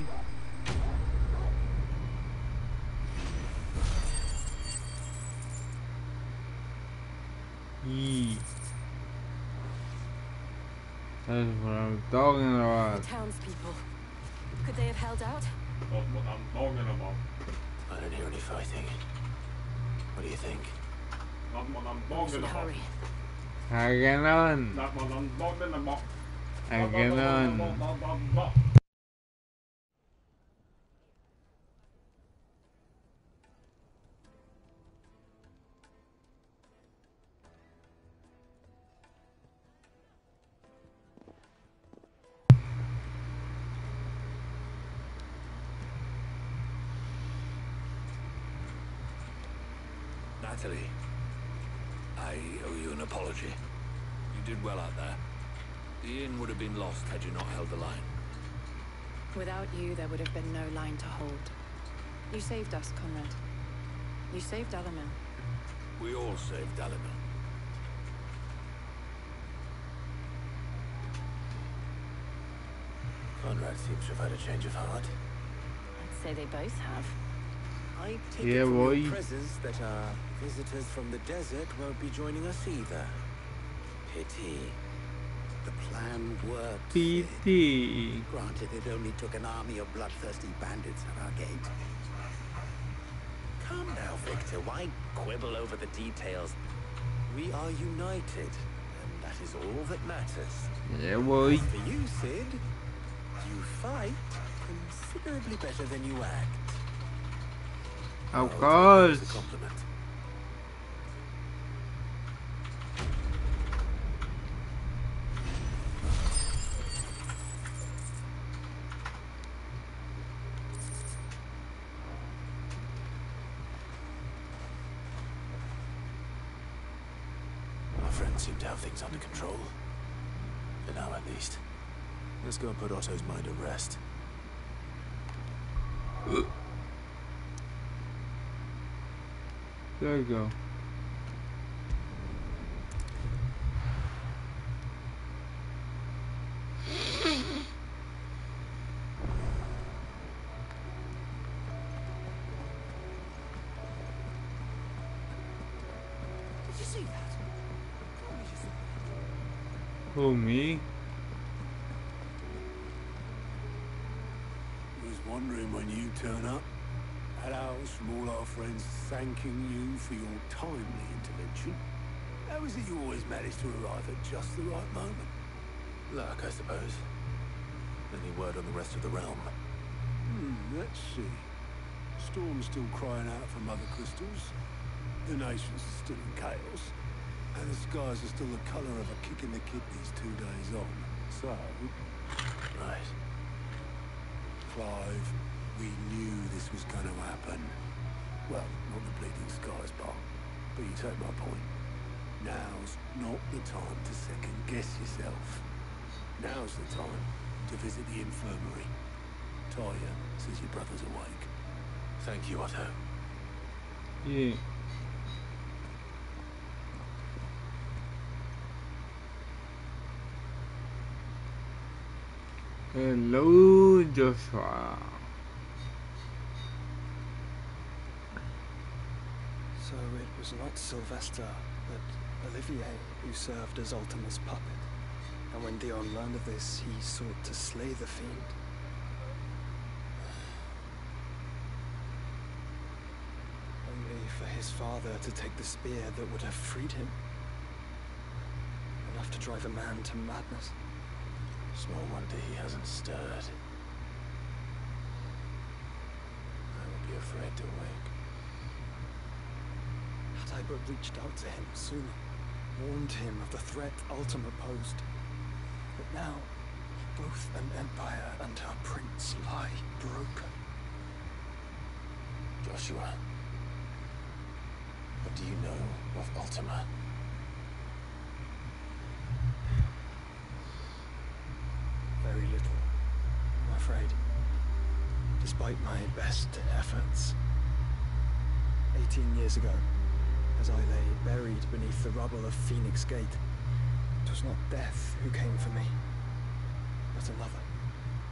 gì đây là talking about The townspeople. Could they have held out? That's what I'm talking about. I don't hear any fighting. What do you think? That's what I'm We talking should about. hurry. hai cái lên That's what I'm talking about. hai cái lên Natalie, I owe you an apology. You did well out there. The inn would have been lost had you not held the line. Without you, there would have been no line to hold. You saved us, Conrad. You saved Alamil. We all saved Alamil. Conrad seems to have had a change of heart. I'd say they both have. I take Yeah, it from boy. your presence that our visitors from the desert won't be joining us either. Pity. The plan worked. P T Granted, it only took an army of bloodthirsty bandits at our gate. Come now, Victor. Why quibble over the details? We are united, and that is all that matters. yeah boy As for you, Sid, you fight considerably better than you act. of It's a course compliment. Our friends seem to have things under control. For now, at least. Let's go and put Otto's mind at rest. there you go Did you see that? Tell me you saw it. who me Was wondering when you turn up. Hellos from all our friends thanking you for your timely intervention. How is it you always manage to arrive at just the right moment? Luck, I suppose. Any word on the rest of the realm? Hmm, let's see. Storm's still crying out for Mother Crystals. The nation's still in chaos. And the skies are still the colour of a kick in the kidneys two days on. So... Right. Clive, we knew this was going to happen. Well, not the bleeding skies part, but you take my point. Now's not the time to second guess yourself. Now's the time to visit the infirmary. Talia says your brother's awake. Thank you, Otto. yeah hello Joshua So it was not Sylvester, but Olivier who served as Ultima's puppet. And when Dion learned of this, he sought to slay the fiend. Only for his father to take the spear that would have freed him. Enough to drive a man to madness. Small wonder he hasn't stirred. I will be afraid to wake. Had I but reached out to him sooner, warned him of the threat Ultima posed. But now, both an empire and her prince lie broken. Joshua, what do you know of Ultima? Very little, I'm afraid. Despite my best efforts. Eighteen years ago, as I lay buried beneath the rubble of Phoenix Gate, it was not death who came for me, but another.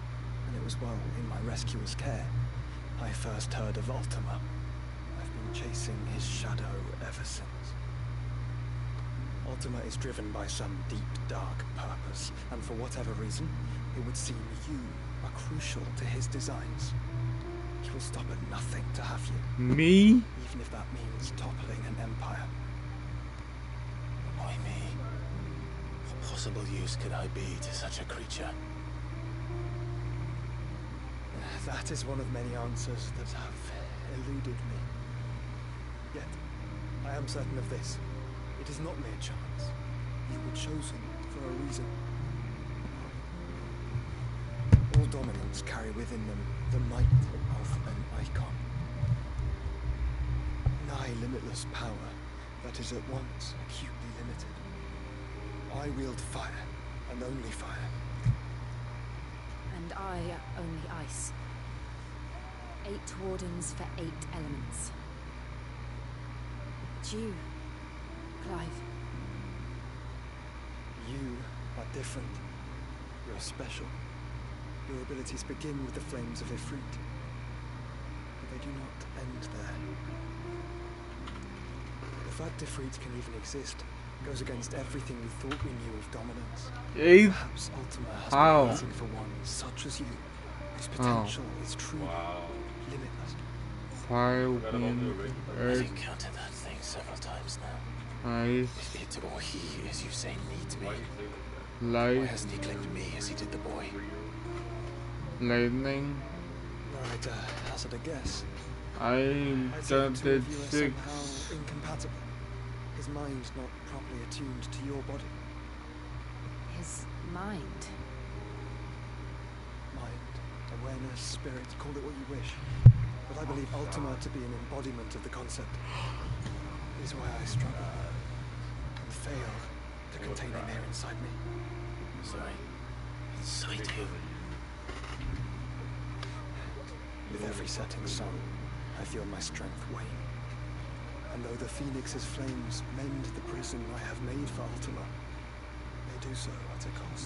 it was well in my rescuer's care I first heard of Ultima. I've been chasing his shadow ever since. Ultima is driven by some deep, dark purpose, and for whatever reason, it would seem you are crucial to his designs. He will stop at nothing to have you. Me? Even if that means toppling an empire. Why me? What possible use could I be to such a creature? That is one of many answers that have eluded me. Yet, I am certain of this. It is not mere chance. You were chosen for a reason. All dominants carry within them the might of an icon. Nigh limitless power that is at once acutely limited. I wield fire, and only fire. And I only ice. Eight wardens for eight elements. But you, Clive. You are different. You're special. Your abilities begin with the flames of Ifrit. But they do not end there. The fact Ifrit can even exist goes against everything we thought we knew of dominance. Eight? Perhaps Ultima has How? been waiting for one such as you. His potential Oh. is truly Wow. limitless. Fire, wind, I've earth, encountered that thing several times now. ice, It or he, as you say, needs me. light, Why hasn't he claimed me as he did the boy? lightning. I'd uh, hazard a guess. I I'd say the done two it of you are six. somehow incompatible. His mind not properly attuned to your body. His mind. Mind, awareness, spirit, call it what you wish. But I believe Ultima to be an embodiment of the concept. It is why I struggle and fail to contain him here inside me. Sorry. Inside you. With every setting sun, I feel my strength wane. And though the Phoenix's flames mend the prison I have made for Ultima, they do so at a cost.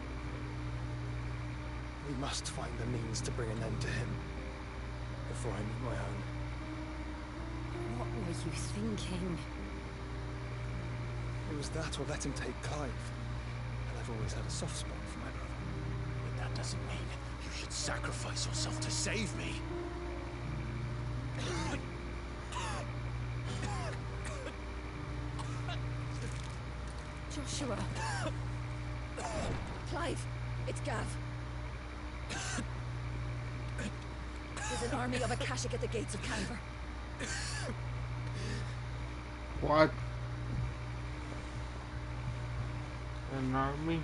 We must find the means to bring an end to him before I meet my own. What were you thinking? It was that or let him take Clive. And I've always had a soft spot for my brother. But that doesn't mean you should sacrifice yourself to save me. Joshua. Clive, it's Gav. There's an army of Akashic at the gates of Canver. What? An army?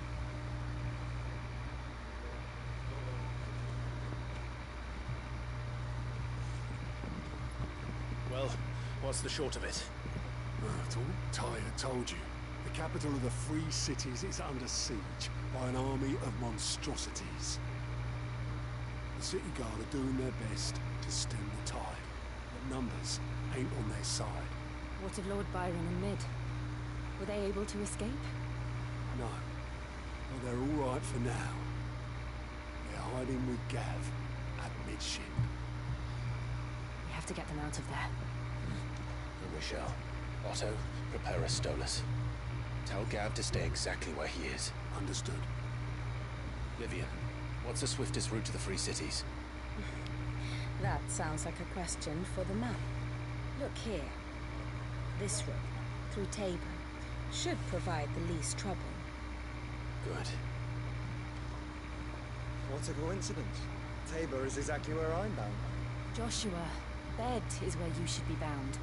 Well, what's the short of it? I thought Ty had told you. The capital of the Free Cities is under siege by an army of monstrosities. The city guard are doing their best to stem the tide, but numbers ain't on their side. What of Lord Byron and Mid? Were they able to escape? No, but they're all right for now. They're hiding with Gav at Midship. We have to get them out of there. And we shall. Otto, prepare a Stolas. Tell Gav to stay exactly where he is. Understood. Vivian, what's the swiftest route to the Free Cities? That sounds like a question for the map. Look here. This road, through Tabor, should provide the least trouble. Good. What a coincidence. Tabor is exactly where I'm bound. Joshua, bed is where you should be bound.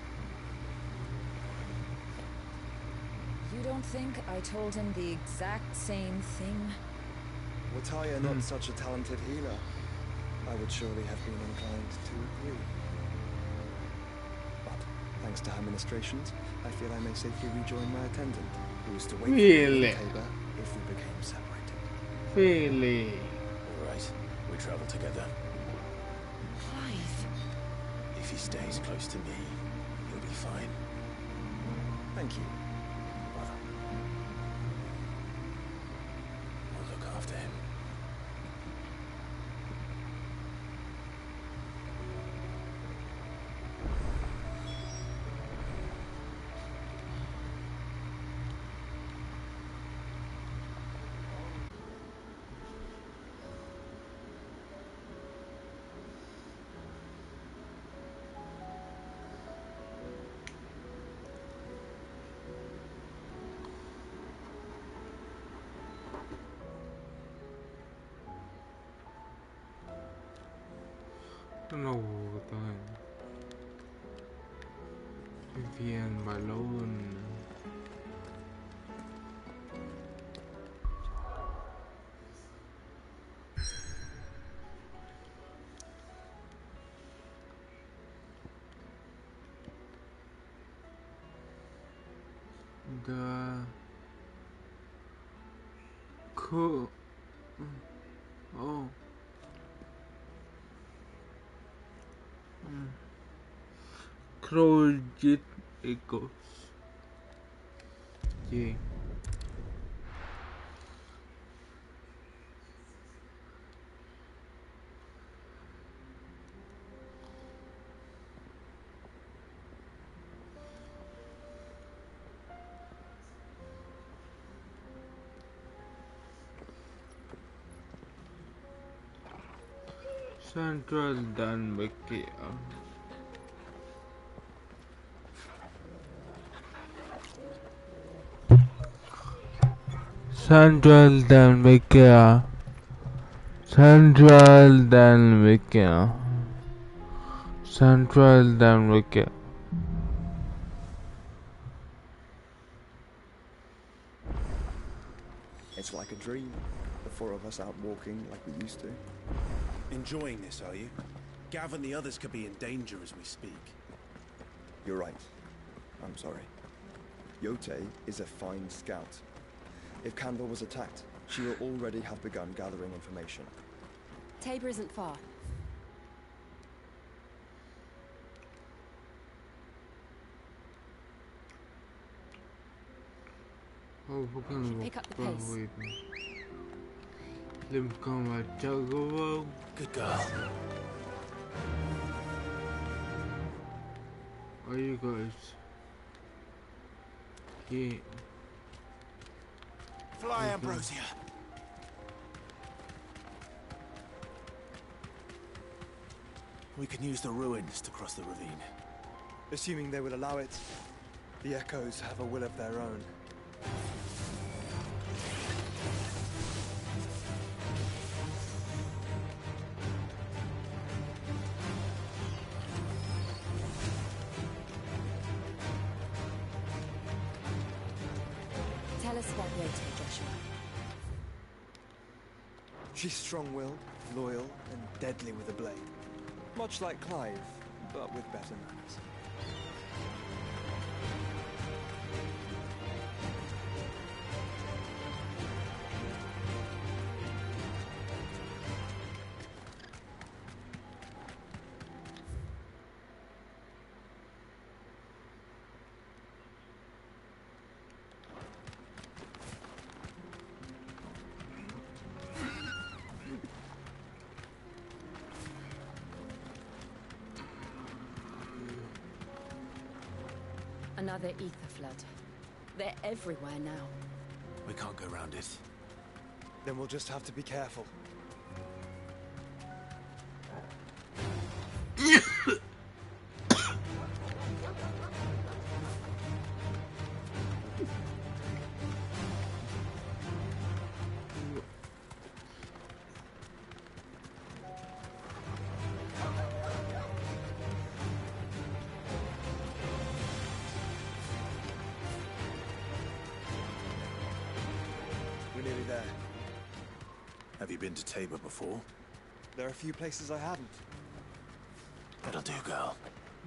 You don't think I told him the exact same thing? Were Taya not such a talented healer, I would surely have been inclined to agree. But, thanks to her ministrations, I feel I may safely rejoin my attendant, who was to wait Really? for me in Tabor if we became separated. Really? All right, we travel together. Clive. If he stays close to me, he'll be fine. Thank you. We'll look after him. No, then. Vivian Malone. The cool. Oh. Mm. Crowjet Echoes. Yeah. Central Dalmatia. Central Dalmatia. Central Dalmatia. Central Dalmatia. It's like a dream. The four of us out walking like we used to. Enjoying this, are you? Gav and the others could be in danger as we speak. You're right. I'm sorry. Yote is a fine scout. If Canva was attacked, she will already have begun gathering information. Tabor isn't far. Oh, bukan Pick up the pace. Limkam aja. Good girl. Are you guys? Yeah. Fly, Ambrosia. We can use the ruins to cross the ravine. Assuming they would allow it, the Echoes have a will of their own. Tell us about Yote, Joshua. She's strong-willed, loyal, and deadly with a blade. Much like Clive, but with better manners. Another ether flood. They're everywhere now. We can't go around it. Then we'll just have to be careful. Have you been to Tabor before? There are a few places I haven't. That'll do, girl.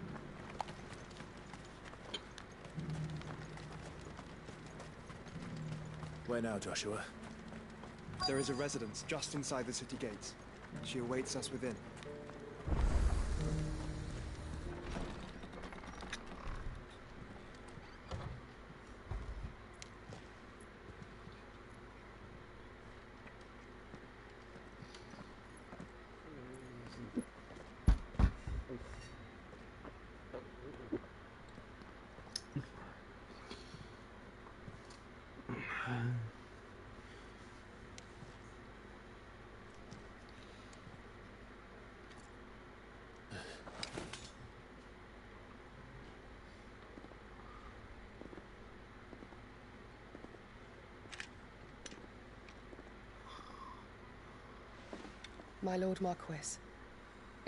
Where now, Joshua? There is a residence just inside the city gates. She awaits us within. My Lord Marquis,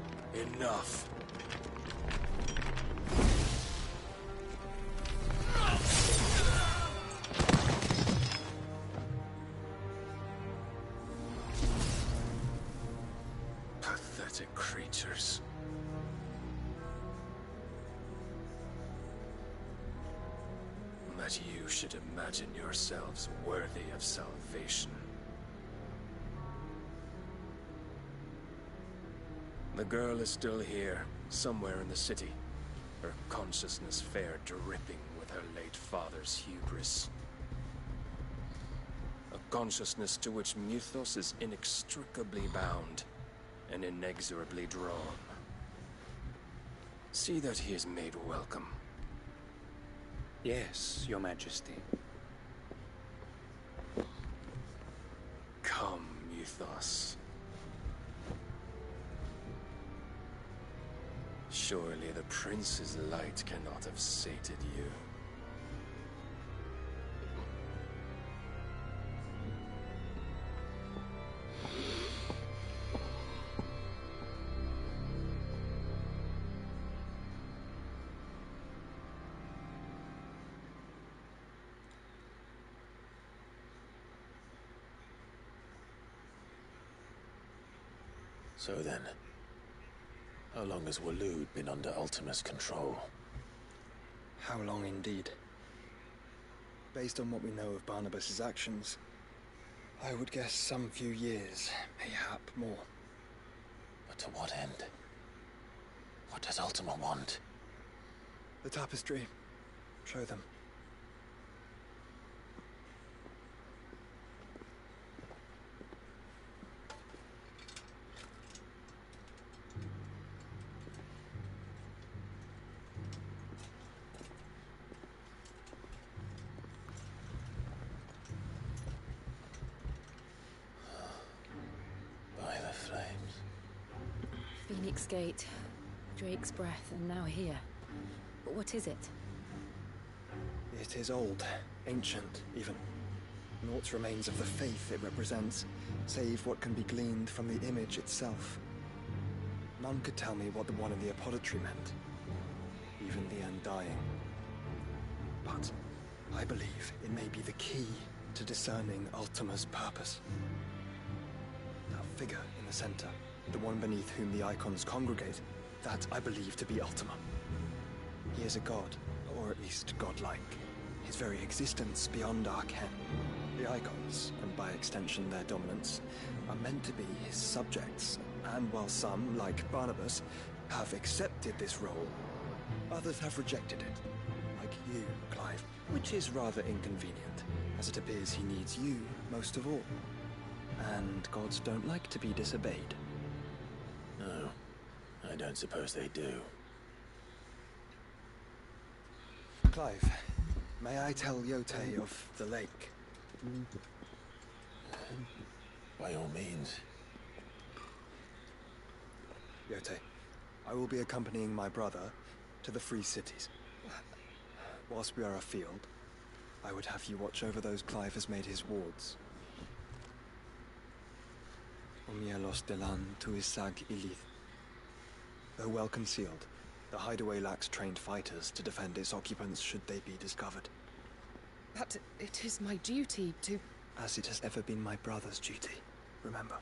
Enough. Pathetic creatures. That you should imagine yourselves worthy of salvation. The girl is still here, somewhere in the city, her consciousness fair dripping with her late father's hubris. A consciousness to which Mythos is inextricably bound and inexorably drawn. See that he is made welcome. Yes, Your Majesty. Come, Mythos. Surely the prince's light cannot have sated you. So then, how long has Waloed been under Ultima's control? How long indeed? Based on what we know of Barnabas's actions, I would guess some few years, mayhap more. But to what end? What does Ultima want? The tapestry. Show them. By the flames. Phoenix Gate, Drake's Breath, and now here. But what is it? It is old, ancient, even. Naught remains of the faith it represents, save what can be gleaned from the image itself. None could tell me what the one in the apothecary meant, even the Undying. But I believe it may be the key to discerning Ultima's purpose. That figure in the center, the one beneath whom the icons congregate, that I believe to be Ultima. He is a god, or at least godlike. His very existence beyond our ken. The icons, and by extension their dominance, are meant to be his subjects, and while some, like Barnabas, have accepted this role, others have rejected it, like you, Clive, which is rather inconvenient, as it appears he needs you most of all. And gods don't like to be disobeyed. No, I don't suppose they do. Clive, may I tell Yote of the lake? By all means. Yote, I will be accompanying my brother to the Free Cities. Whilst we are afield, I would have you watch over those Clive has made his wards. Omielos delan tuisag ilith. Though well concealed, the hideaway lacks trained fighters to defend its occupants should they be discovered. But it is my duty to... As it has ever been my brother's duty, remember.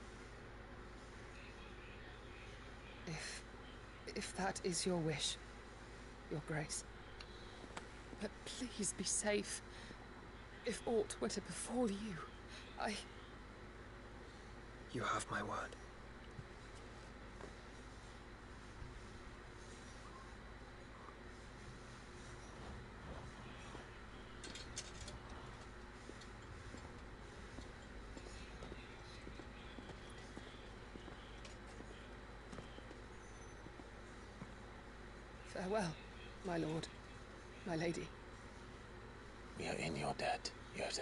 If... if that is your wish, Your Grace. But please be safe. If aught were to befall you, I... You have my word. Farewell, my lord, my lady. We are in your debt, Yote.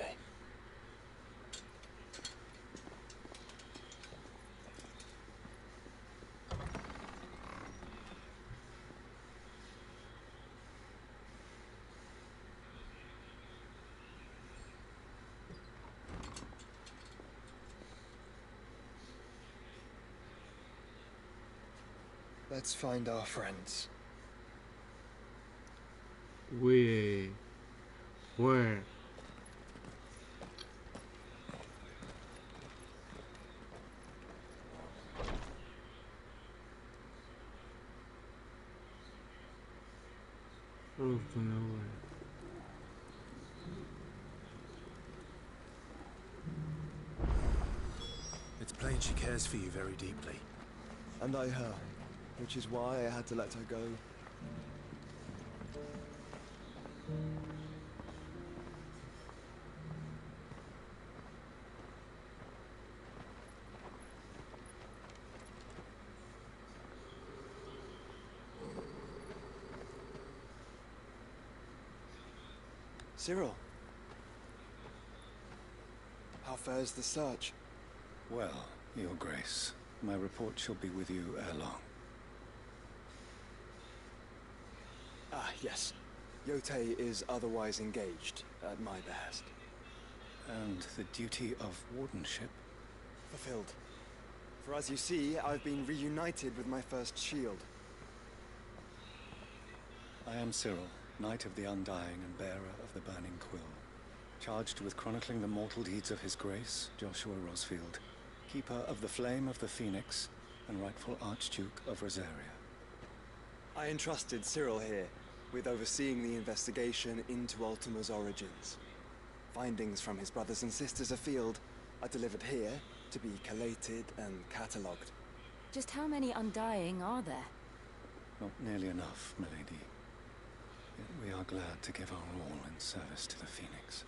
Let's find our friends. We... Where? Roof to nowhere. It's plain she cares for you very deeply. And I her, which is why I had to let her go. Cyril. How fares the search? Well, Your Grace, my report shall be with you ere long. Ah, yes. Yotei is otherwise engaged, at my behest. And the duty of wardenship? Fulfilled. For as you see, I've been reunited with my first shield. I am Cyril, Knight of the Undying and bearer of the Burning Quill, charged with chronicling the mortal deeds of His Grace, Joshua Rosfield, Keeper of the Flame of the Phoenix, and rightful Archduke of Rosaria. I entrusted Cyril here with overseeing the investigation into Ultima's origins. Findings from his brothers and sisters afield are delivered here to be collated and catalogued. Just how many Undying are there? Not nearly enough, milady. Yet we are glad to give our all in service to the Phoenix.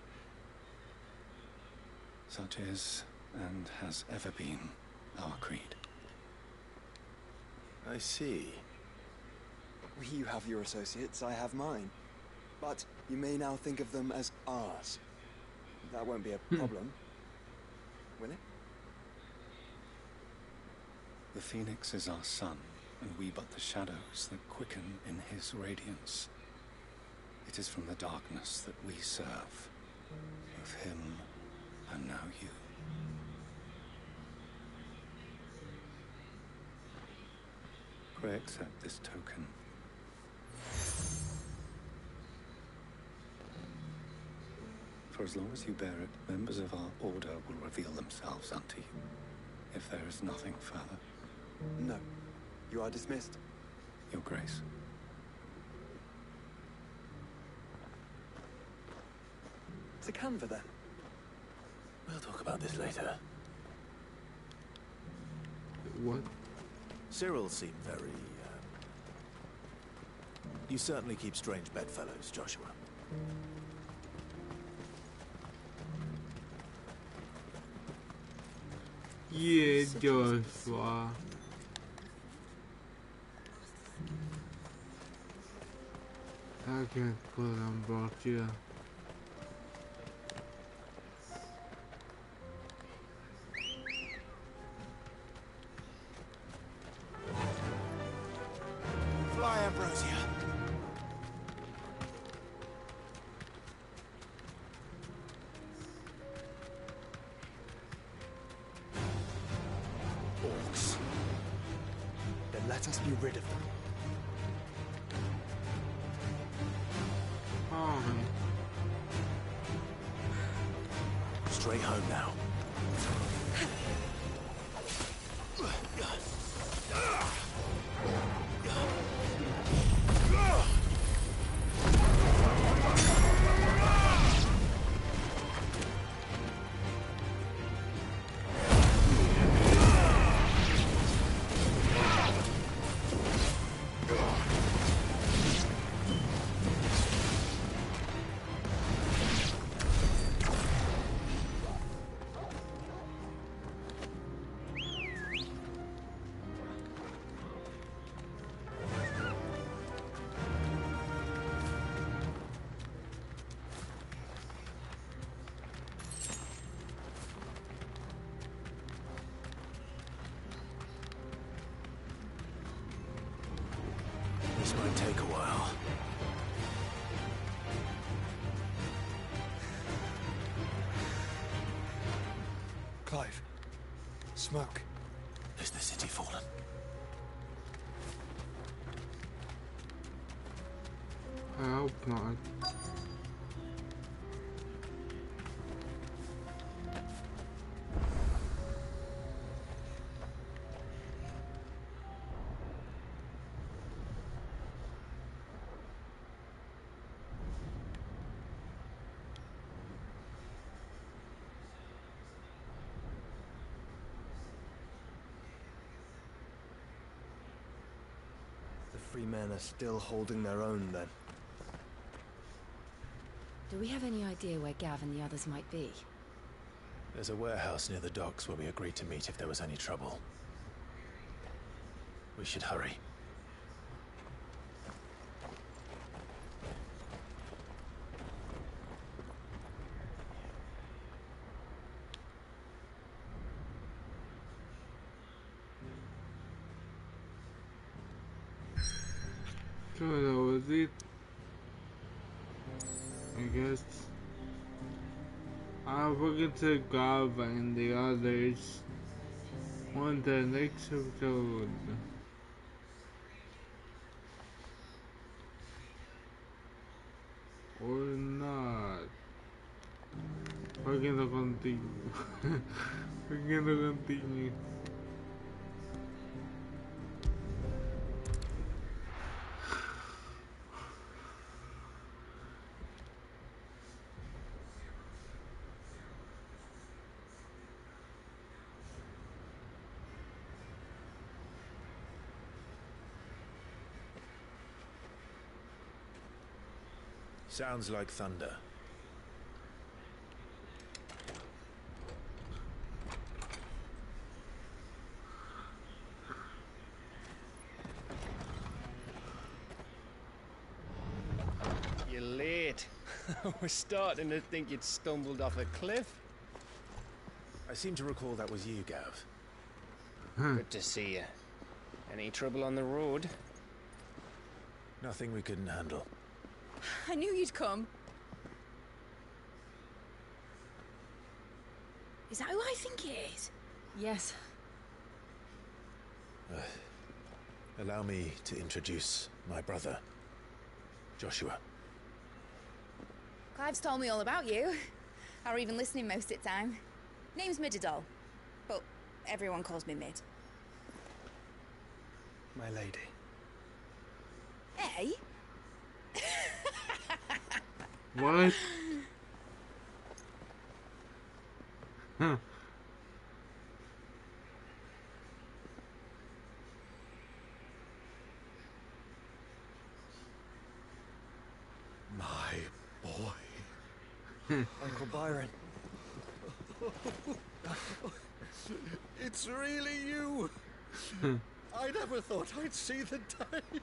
Such is, and has ever been, our creed. I see. You have your associates, I have mine. But you may now think of them as ours. That won't be a problem, will it? The Phoenix is our sun, and we but the shadows that quicken in his radiance. It is from the darkness that we serve, both him and now you. Pray accept this token. For as long as you bear it, members of our order will reveal themselves unto you, if there is nothing further. No. You are dismissed. Your Grace. To Canva, then. We'll talk about this later. What? Cyril seemed very... Uh... You certainly keep strange bedfellows, Joshua. Yeah, Joshua. I can't put on brought you. Fly, Ambrosia. Orcs. Then let us be rid of them. Oh. Straight home now. This might take a while. Clive. Smoke. Is the city fallen? I hope not. The free men are still holding their own, then. Do we have any idea where Gav and the others might be? There's a warehouse near the docks where we agreed to meet if there was any trouble. We should hurry. So that was it. I guess I'll forget to Gav and the others on the next episode. Or not. We're gonna continue. We're gonna continue. Sounds like thunder. You're late. We're starting to think you'd stumbled off a cliff. I seem to recall that was you, Gav. Good to see you. Any trouble on the road? Nothing we couldn't handle. I knew you'd come. Is that who I think it is? Yes. Uh, allow me to introduce my brother, Joshua. Clive's told me all about you. Or even listening most of the time. Name's Mididol, but everyone calls me Mid. My lady. Hey? What? Huh. My boy. Uncle Byron. It's really you. I never thought I'd see the day.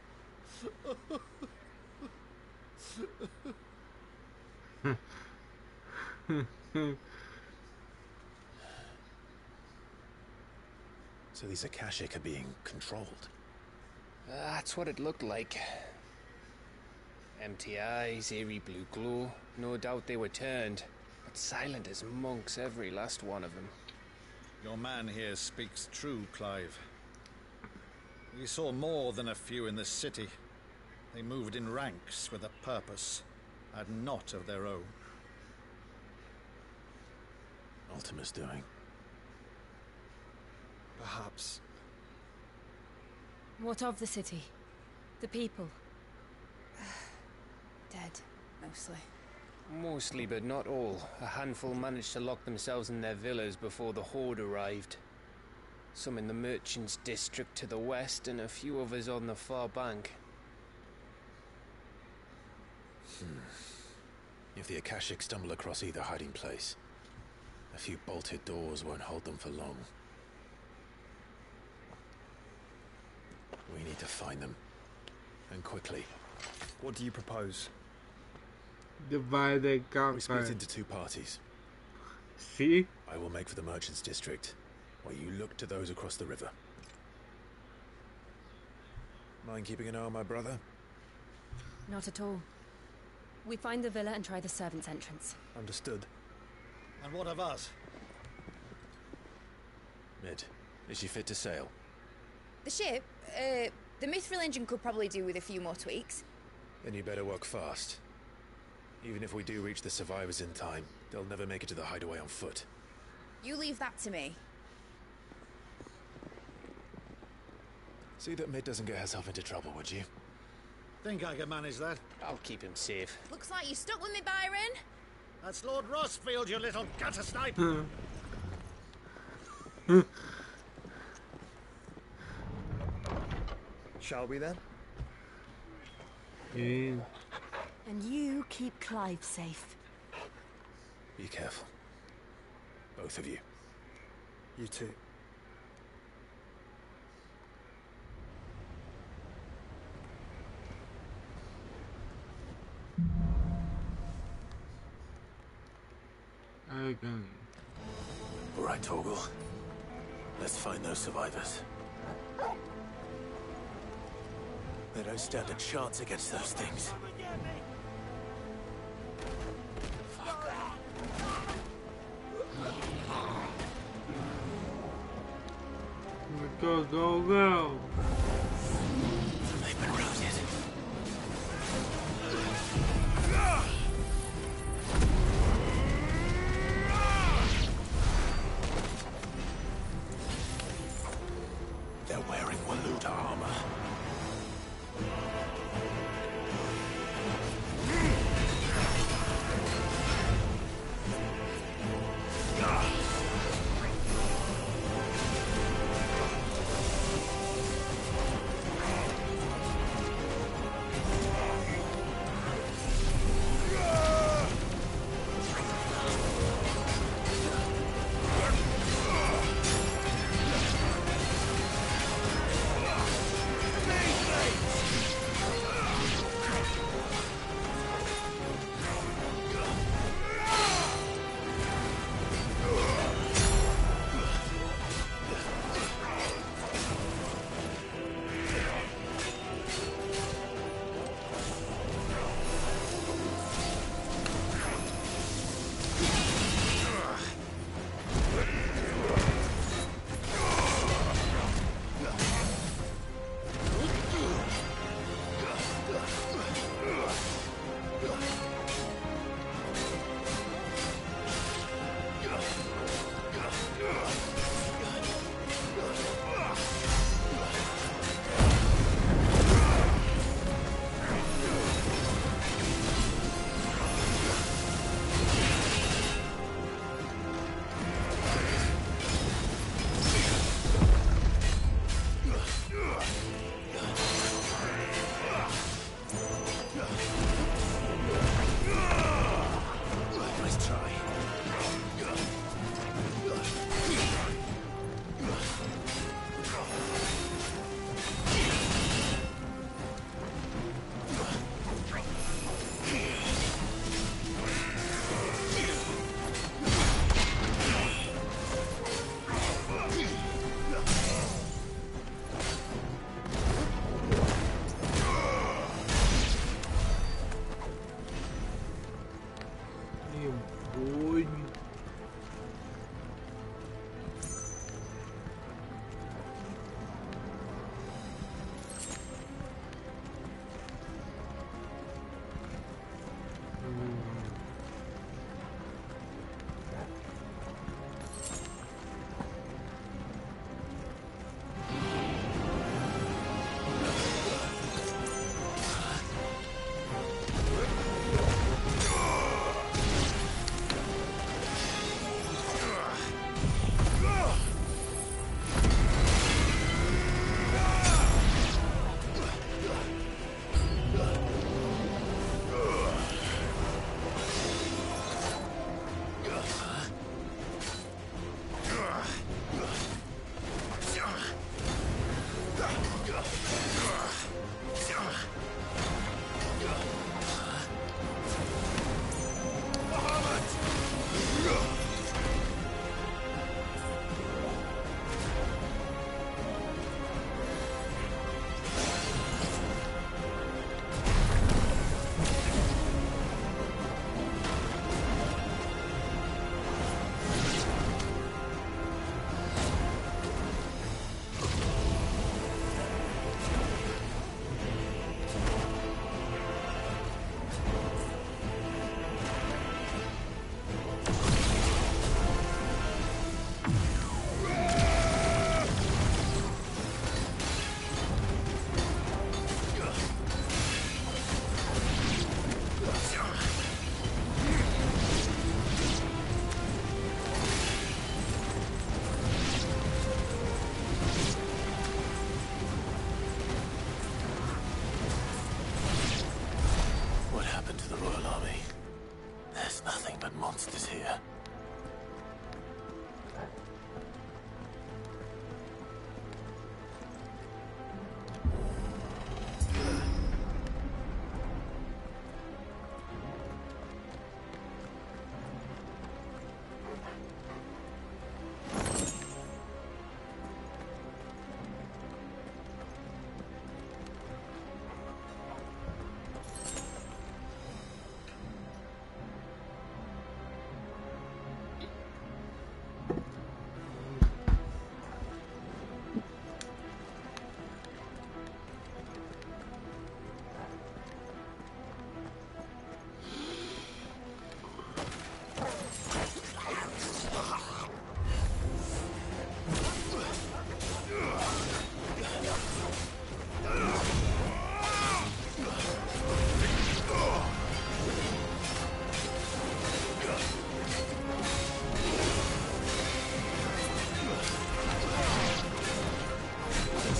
So these Akashic are being controlled? That's what it looked like. Empty eyes, eerie blue glow. No doubt they were turned, but silent as monks, every last one of them. Your man here speaks true, Clive. We saw more than a few in the city. They moved in ranks with a purpose, and not of their own. Ultima's doing. Perhaps. What of the city? The people? Dead, mostly. Mostly, but not all. A handful managed to lock themselves in their villas before the Horde arrived. Some in the Merchants District to the west, and a few others on the far bank. Hmm. If the Akashic stumble across either hiding place, a few bolted doors won't hold them for long. We need to find them. And quickly. What do you propose? Divide and conquer. We split into two parties. See? I will make for the Merchants District, while you look to those across the river. Mind keeping an eye on my brother? Not at all. We find the villa and try the servants' entrance. Understood. And what of us? Mid, is she fit to sail? The ship, uh, the Mithril engine could probably do with a few more tweaks. Then you better work fast. Even if we do reach the survivors in time, they'll never make it to the hideaway on foot. You leave that to me. See that Mid doesn't get herself into trouble, would you? Think I can manage that? I'll keep him safe. Looks like you stuck with me, Byron. That's Lord Rosfield, you little gutter snipe! Shall we then? Yeah. And you keep Clive safe. Be careful. Both of you. You too. Again. All right, Torgal. Let's find those survivors. They don't stand a chance against those things. Go, go, go! They've been routed. They're wearing Waluda armor.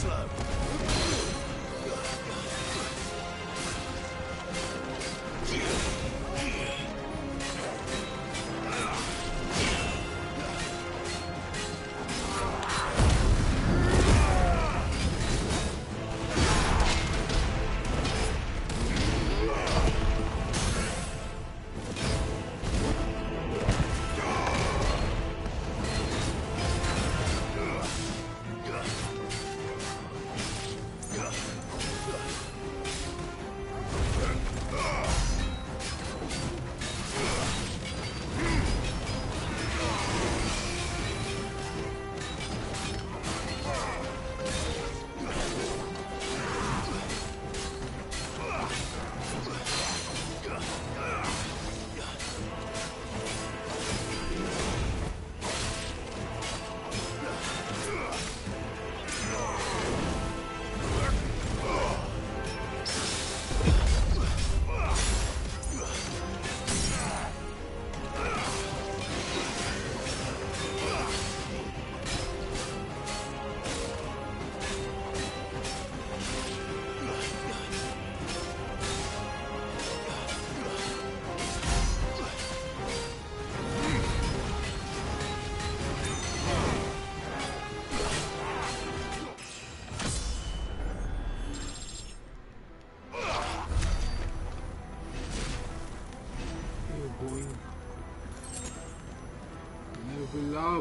slow. Level up.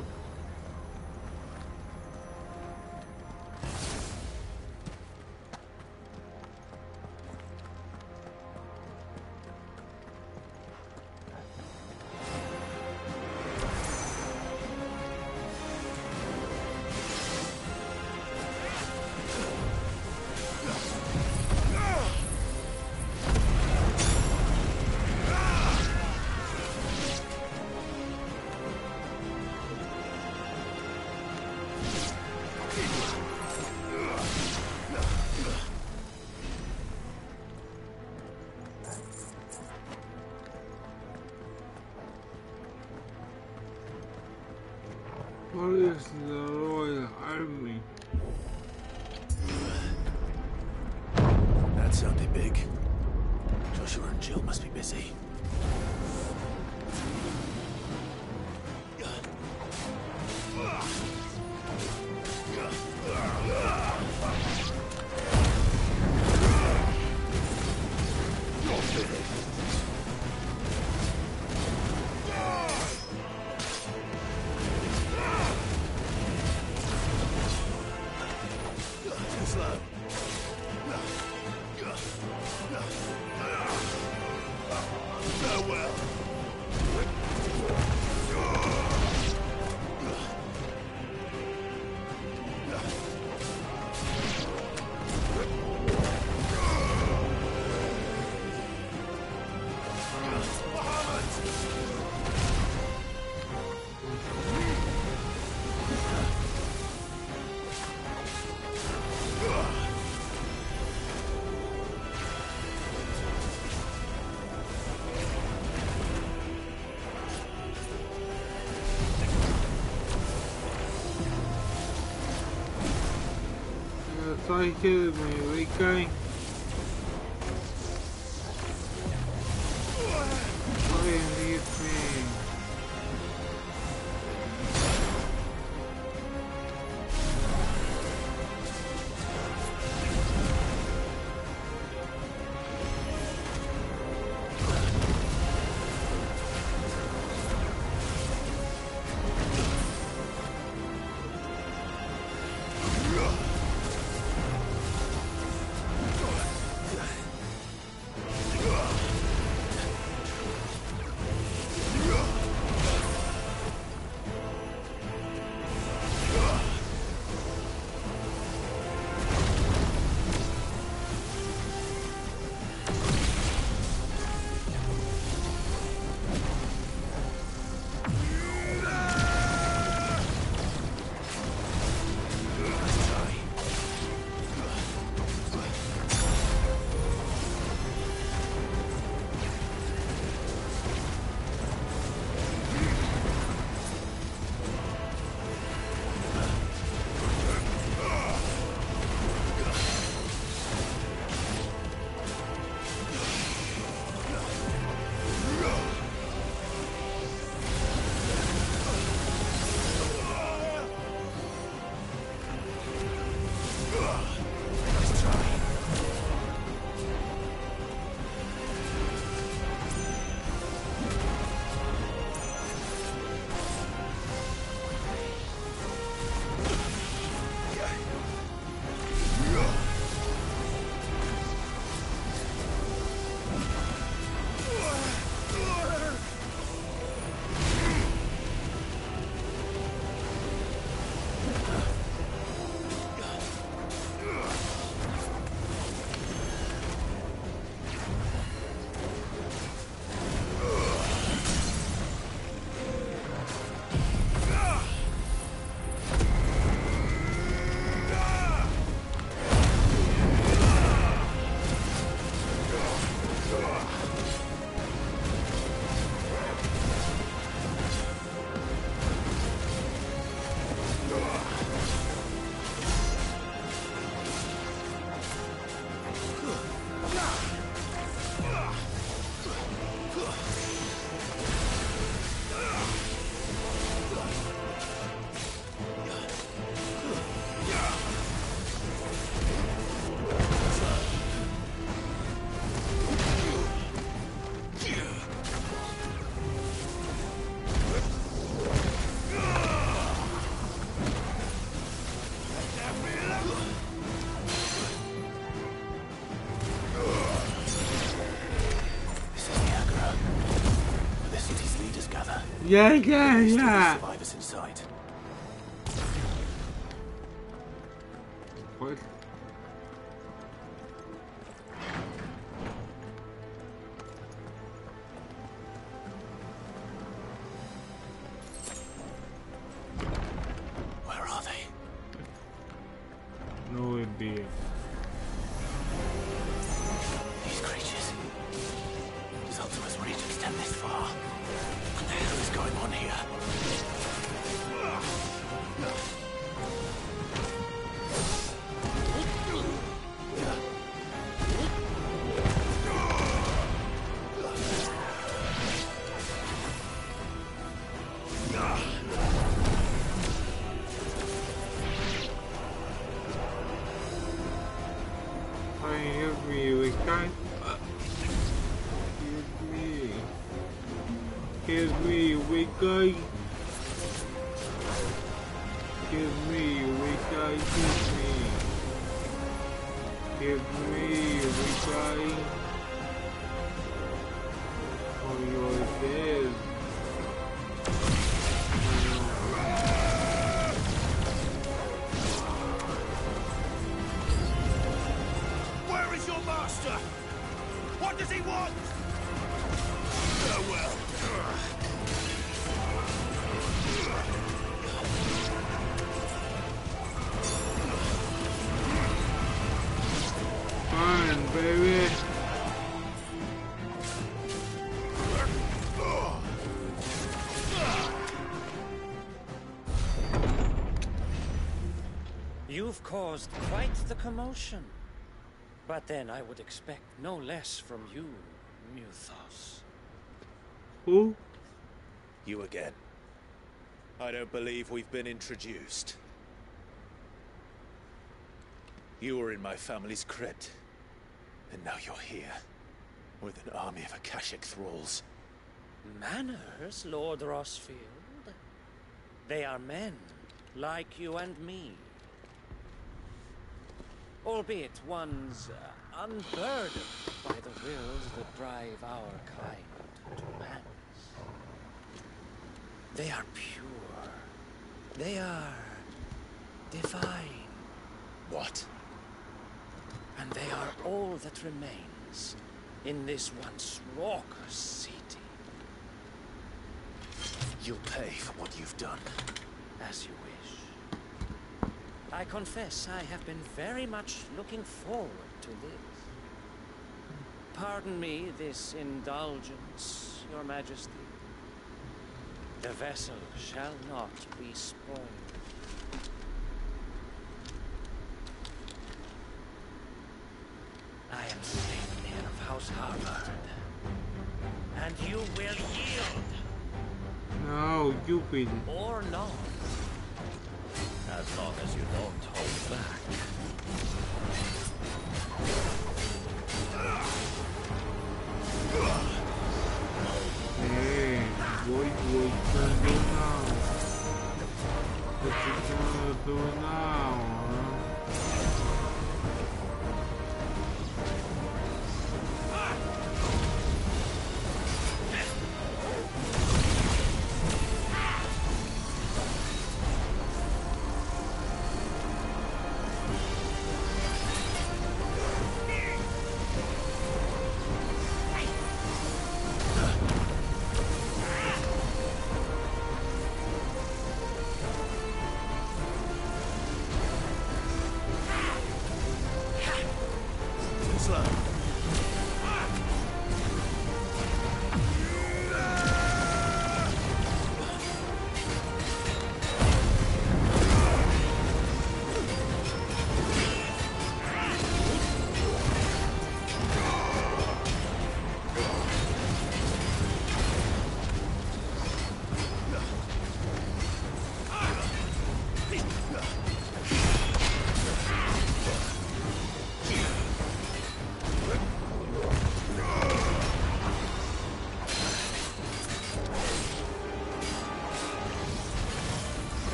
What is the Royal Army? That sounded big. Joshua and Jill must be busy. Sorry, kidding me, are we going? Sorry, leave me. Yeah. Yeah, yeah, There's still yeah. survivors inside. What? Where are they? No idea. These creatures. Zaltima's reach extend this far. What the hell is going on here? Help me, we can't. Help me. Help me, we can't. Help me, we can't. Help me. Help me, we can't. Oh, you're dead. Where is your master? What does he want? Oh, well. Fine, baby. You've caused quite the commotion. But then I would expect no less from you, Muthos. Who? You again. I don't believe we've been introduced. You were in my family's crypt, and now you're here, with an army of Akashic thralls. Manners, Lord Rosfield? They are men, like you and me. Albeit ones uh, unburdened by the wills that drive our kind to madness. They are pure. They are divine. What? And they are all that remains in this once raucous city. You'll pay for what you've done. As you wish. I confess I have been very much looking forward to this. Pardon me this indulgence, Your Majesty. The vessel shall not be spoiled. I am Sleipnir of House Harvard. And you will yield. No, you will. Or not. As long as you don't hold back. Hey, what you gonna do now? What you gonna do now, huh?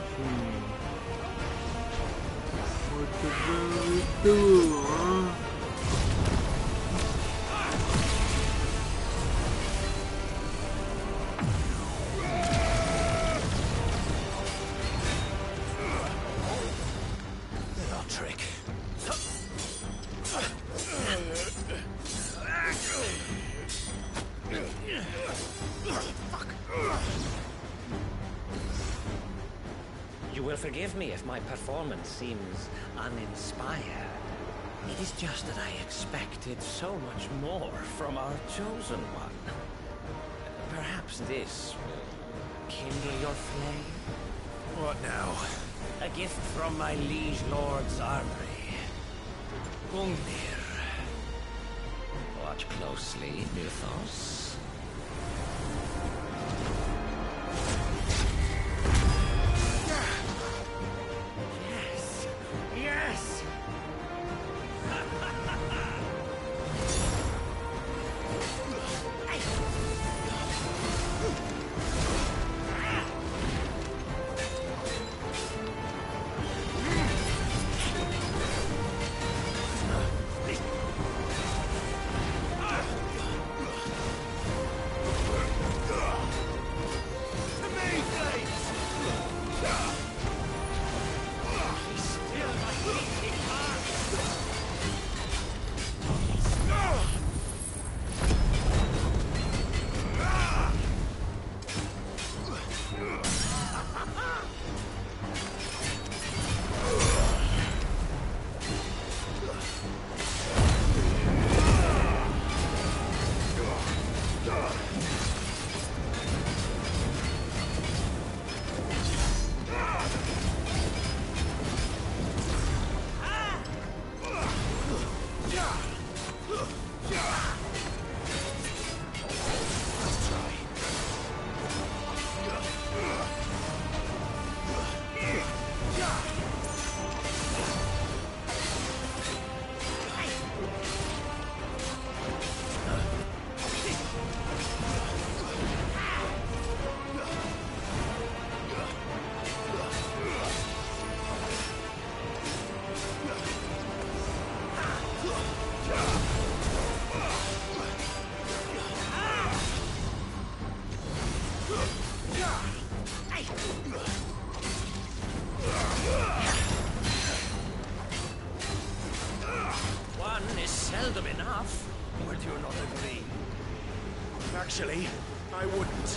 Hmm. What the hell do, huh? You will forgive me if my performance seems uninspired. It is just that I expected so much more from our chosen one. Perhaps this will kindle your flame? What now? A gift from my liege lord's armory. Gungnir. Watch closely, Mythos. Yes! Yes! One is seldom enough. Would you not agree? Actually, I wouldn't.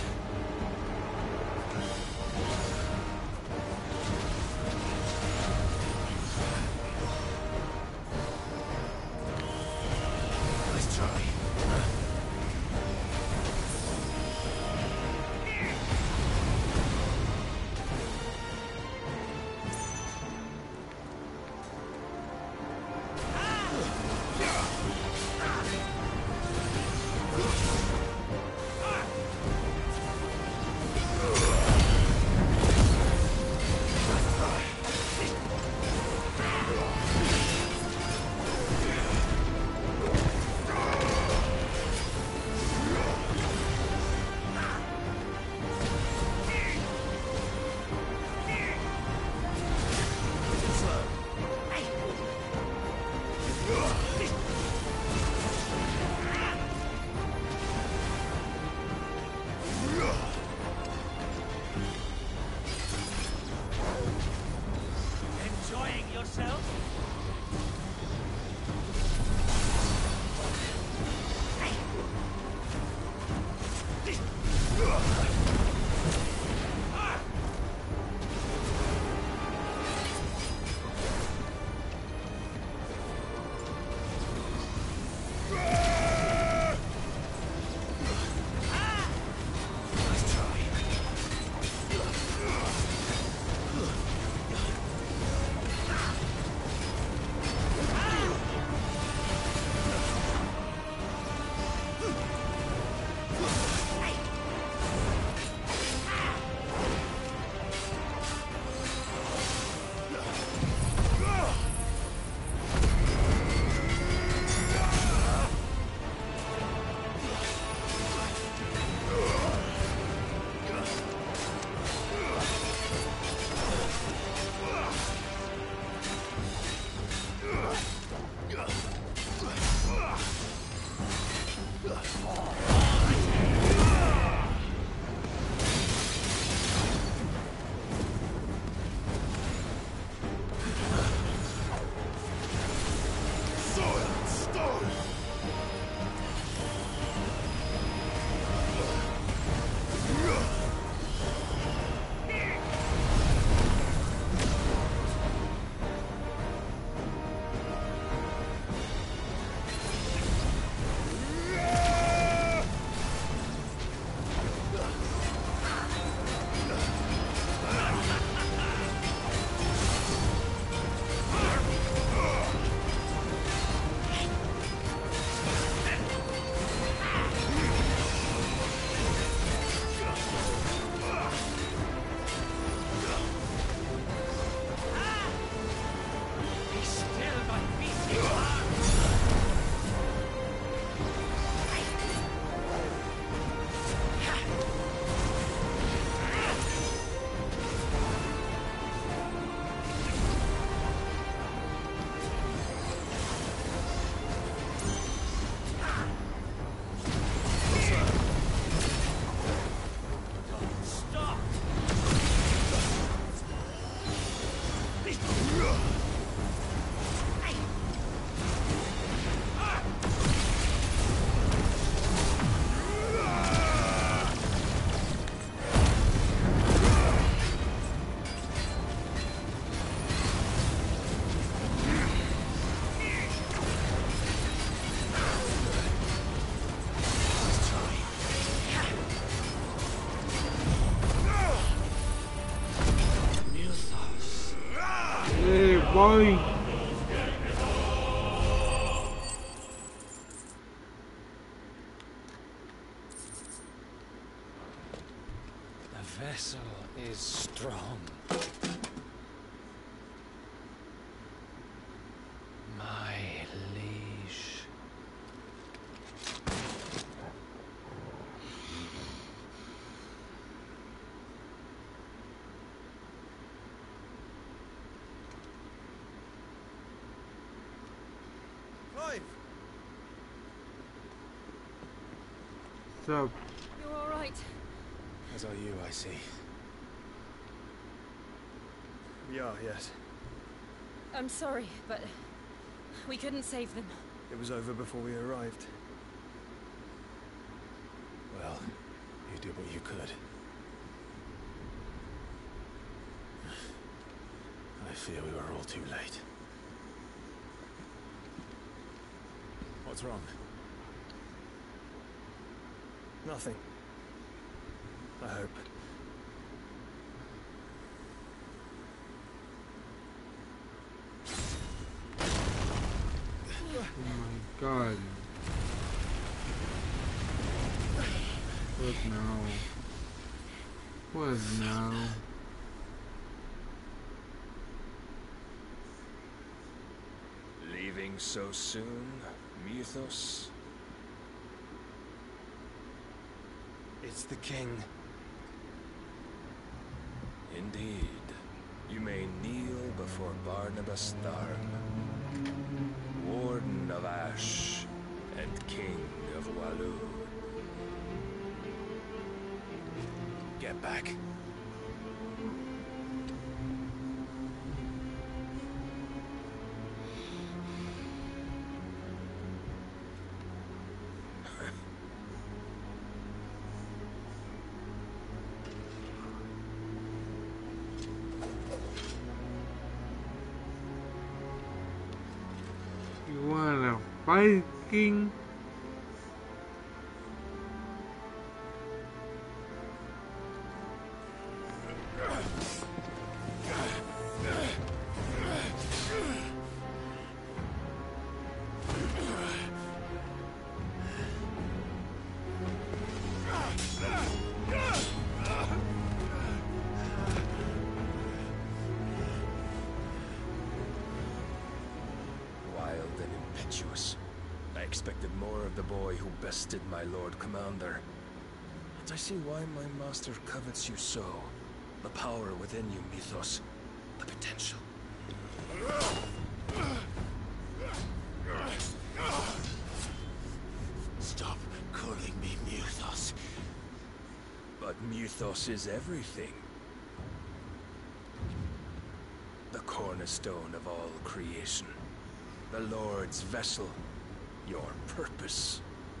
Nice try. Boy. The vessel is strong. My liege. What's up? You're all right. As are you, I see. We are, yes. I'm sorry, but we couldn't save them. It was over before we arrived. Well, you did what you could. I fear we were all too late. What's wrong? Nothing. I hope. Oh my god. What now? What now? Leaving so soon, Mythos? It's the king. Indeed. You may kneel before Barnabas Tharn, Warden of Ash and King of Walloon. Get back. You wanna fight, King? I expected more of the boy who bested my Lord Commander. And I see why my master covets you so. The power within you, Mythos. The potential. Stop calling me Mythos. But Mythos is everything. The cornerstone of all creation. The Lord's vessel. Your purpose.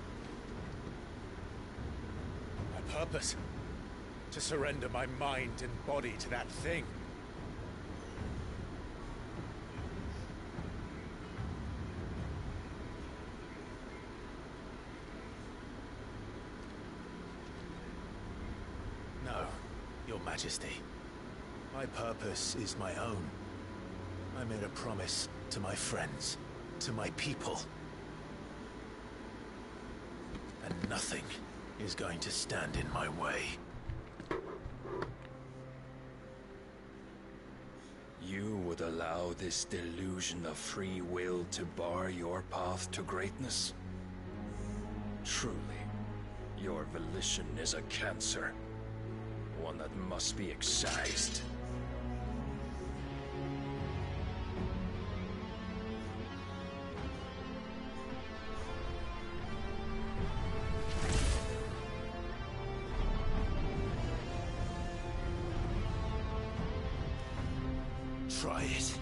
My purpose? To surrender my mind and body to that thing. No, Your Majesty. My purpose is my own. I made a promise to my friends, to my people. And nothing is going to stand in my way. You would allow this delusion of free will to bar your path to greatness? Truly, your volition is a cancer. One that must be excised. Try it.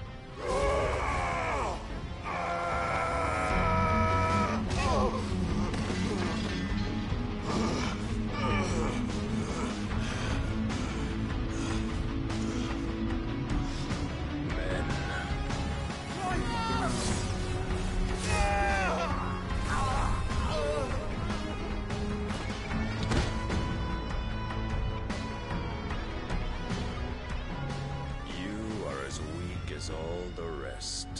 All the rest.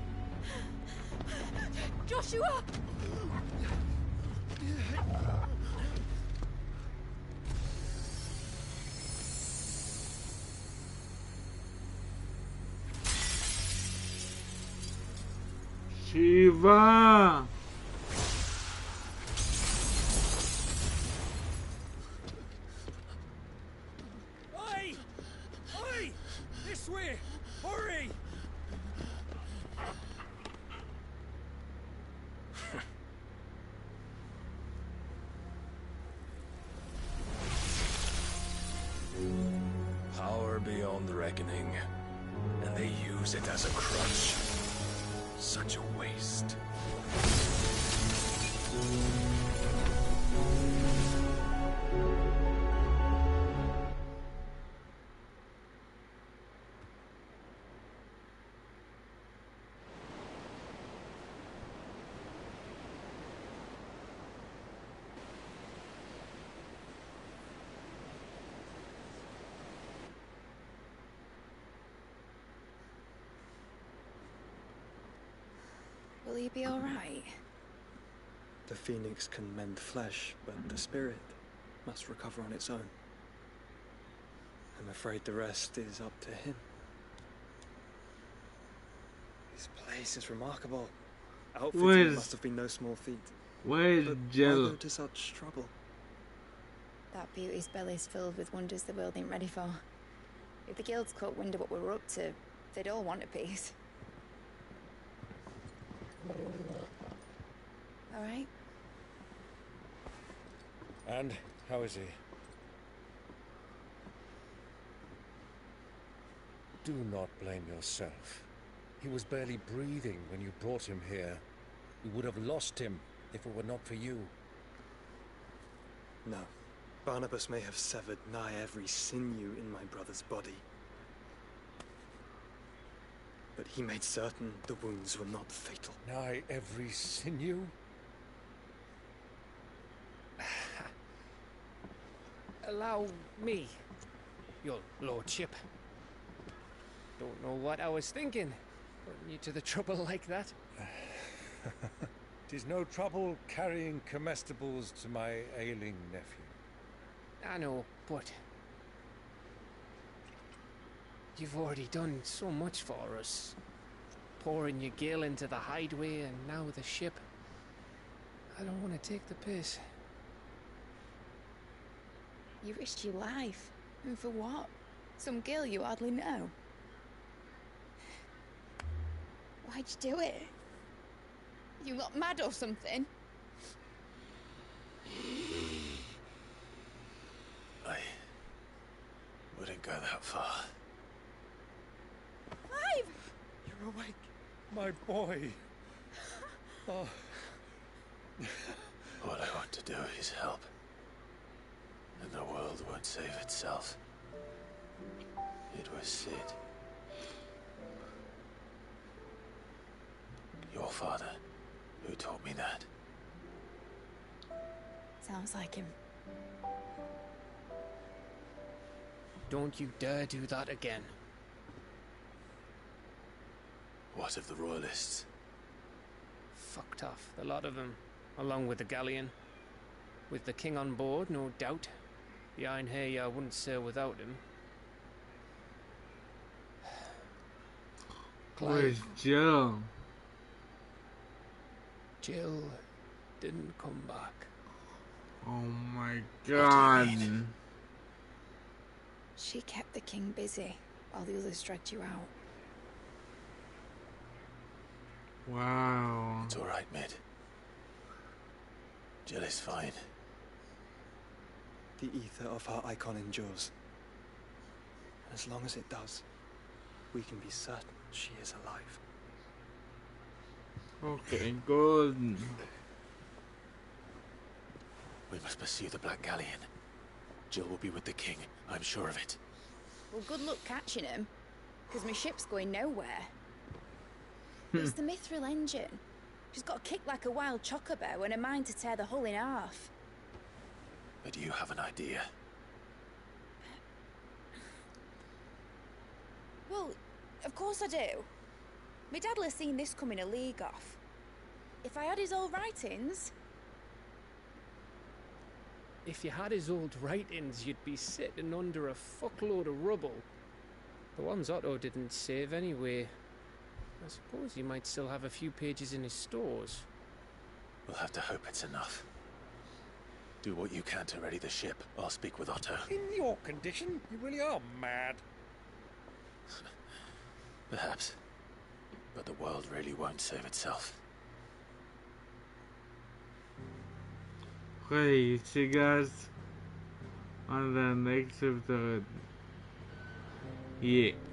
Joshua! Shiva! Oi! Oi! This way! Hurry! Power beyond reckoning, and they use it as a crutch. Such a waste. Will he be alright? The phoenix can mend flesh, but the spirit must recover on its own. I'm afraid the rest is up to him. This place is remarkable. Outfitting Where's- must have been no small feat. Where's But why Jill? go to such trouble? That beauty's belly's filled with wonders the world ain't ready for. If the guilds caught wind of what we were up to, they'd all want a piece. All right? And how is he? Do not blame yourself. He was barely breathing when you brought him here. We would have lost him if it were not for you. No. Barnabas may have severed nigh every sinew in my brother's body. But he made certain the wounds were not fatal. Nigh every sinew? Allow me, your lordship. Don't know what I was thinking, putting you to the trouble like that. Tis no trouble carrying comestibles to my ailing nephew. I know, but you've already done so much for us. Pouring your gil into the hideaway and now the ship. I don't want to take the piss. You risked your life. And for what? Some girl you hardly know. Why'd you do it? You got mad or something? I wouldn't go that far. Clive! You're awake. My boy. Oh, All I want to do is help. And the world won't save itself. It was Sid. Your father, who taught me that. Sounds like him. Don't you dare do that again. What of the Royalists? Fucked off, the lot of them, along with the galleon. With the king on board, no doubt. The Einherjar wouldn't sail without him. Where's Jill? Jill didn't come back. Oh my god. She kept the king busy while the others dragged you out. Wow. It's all right, Mid. Jill is fine. The ether of her icon endures. And as long as it does, we can be certain she is alive. Okay, good. We must pursue the Black Galleon. Jill will be with the king, I'm sure of it. Well, good luck catching him, because my ship's going nowhere. It's the Mithril engine. She's got a kick like a wild chocobo and a mind to tear the hull in half. But you have an idea. Well, of course I do. My dad'll have seen this coming a league off. If I had his old writings... If you had his old writings, you'd be sitting under a fuckload of rubble. The ones Otto didn't save anyway. I suppose you might still have a few pages in his stores. We'll have to hope it's enough. Do what you can to ready the ship. I'll speak with Otto. In your condition, you really are mad. Perhaps. But the world really won't save itself. Okay, see you guys on the next episode. Yeah.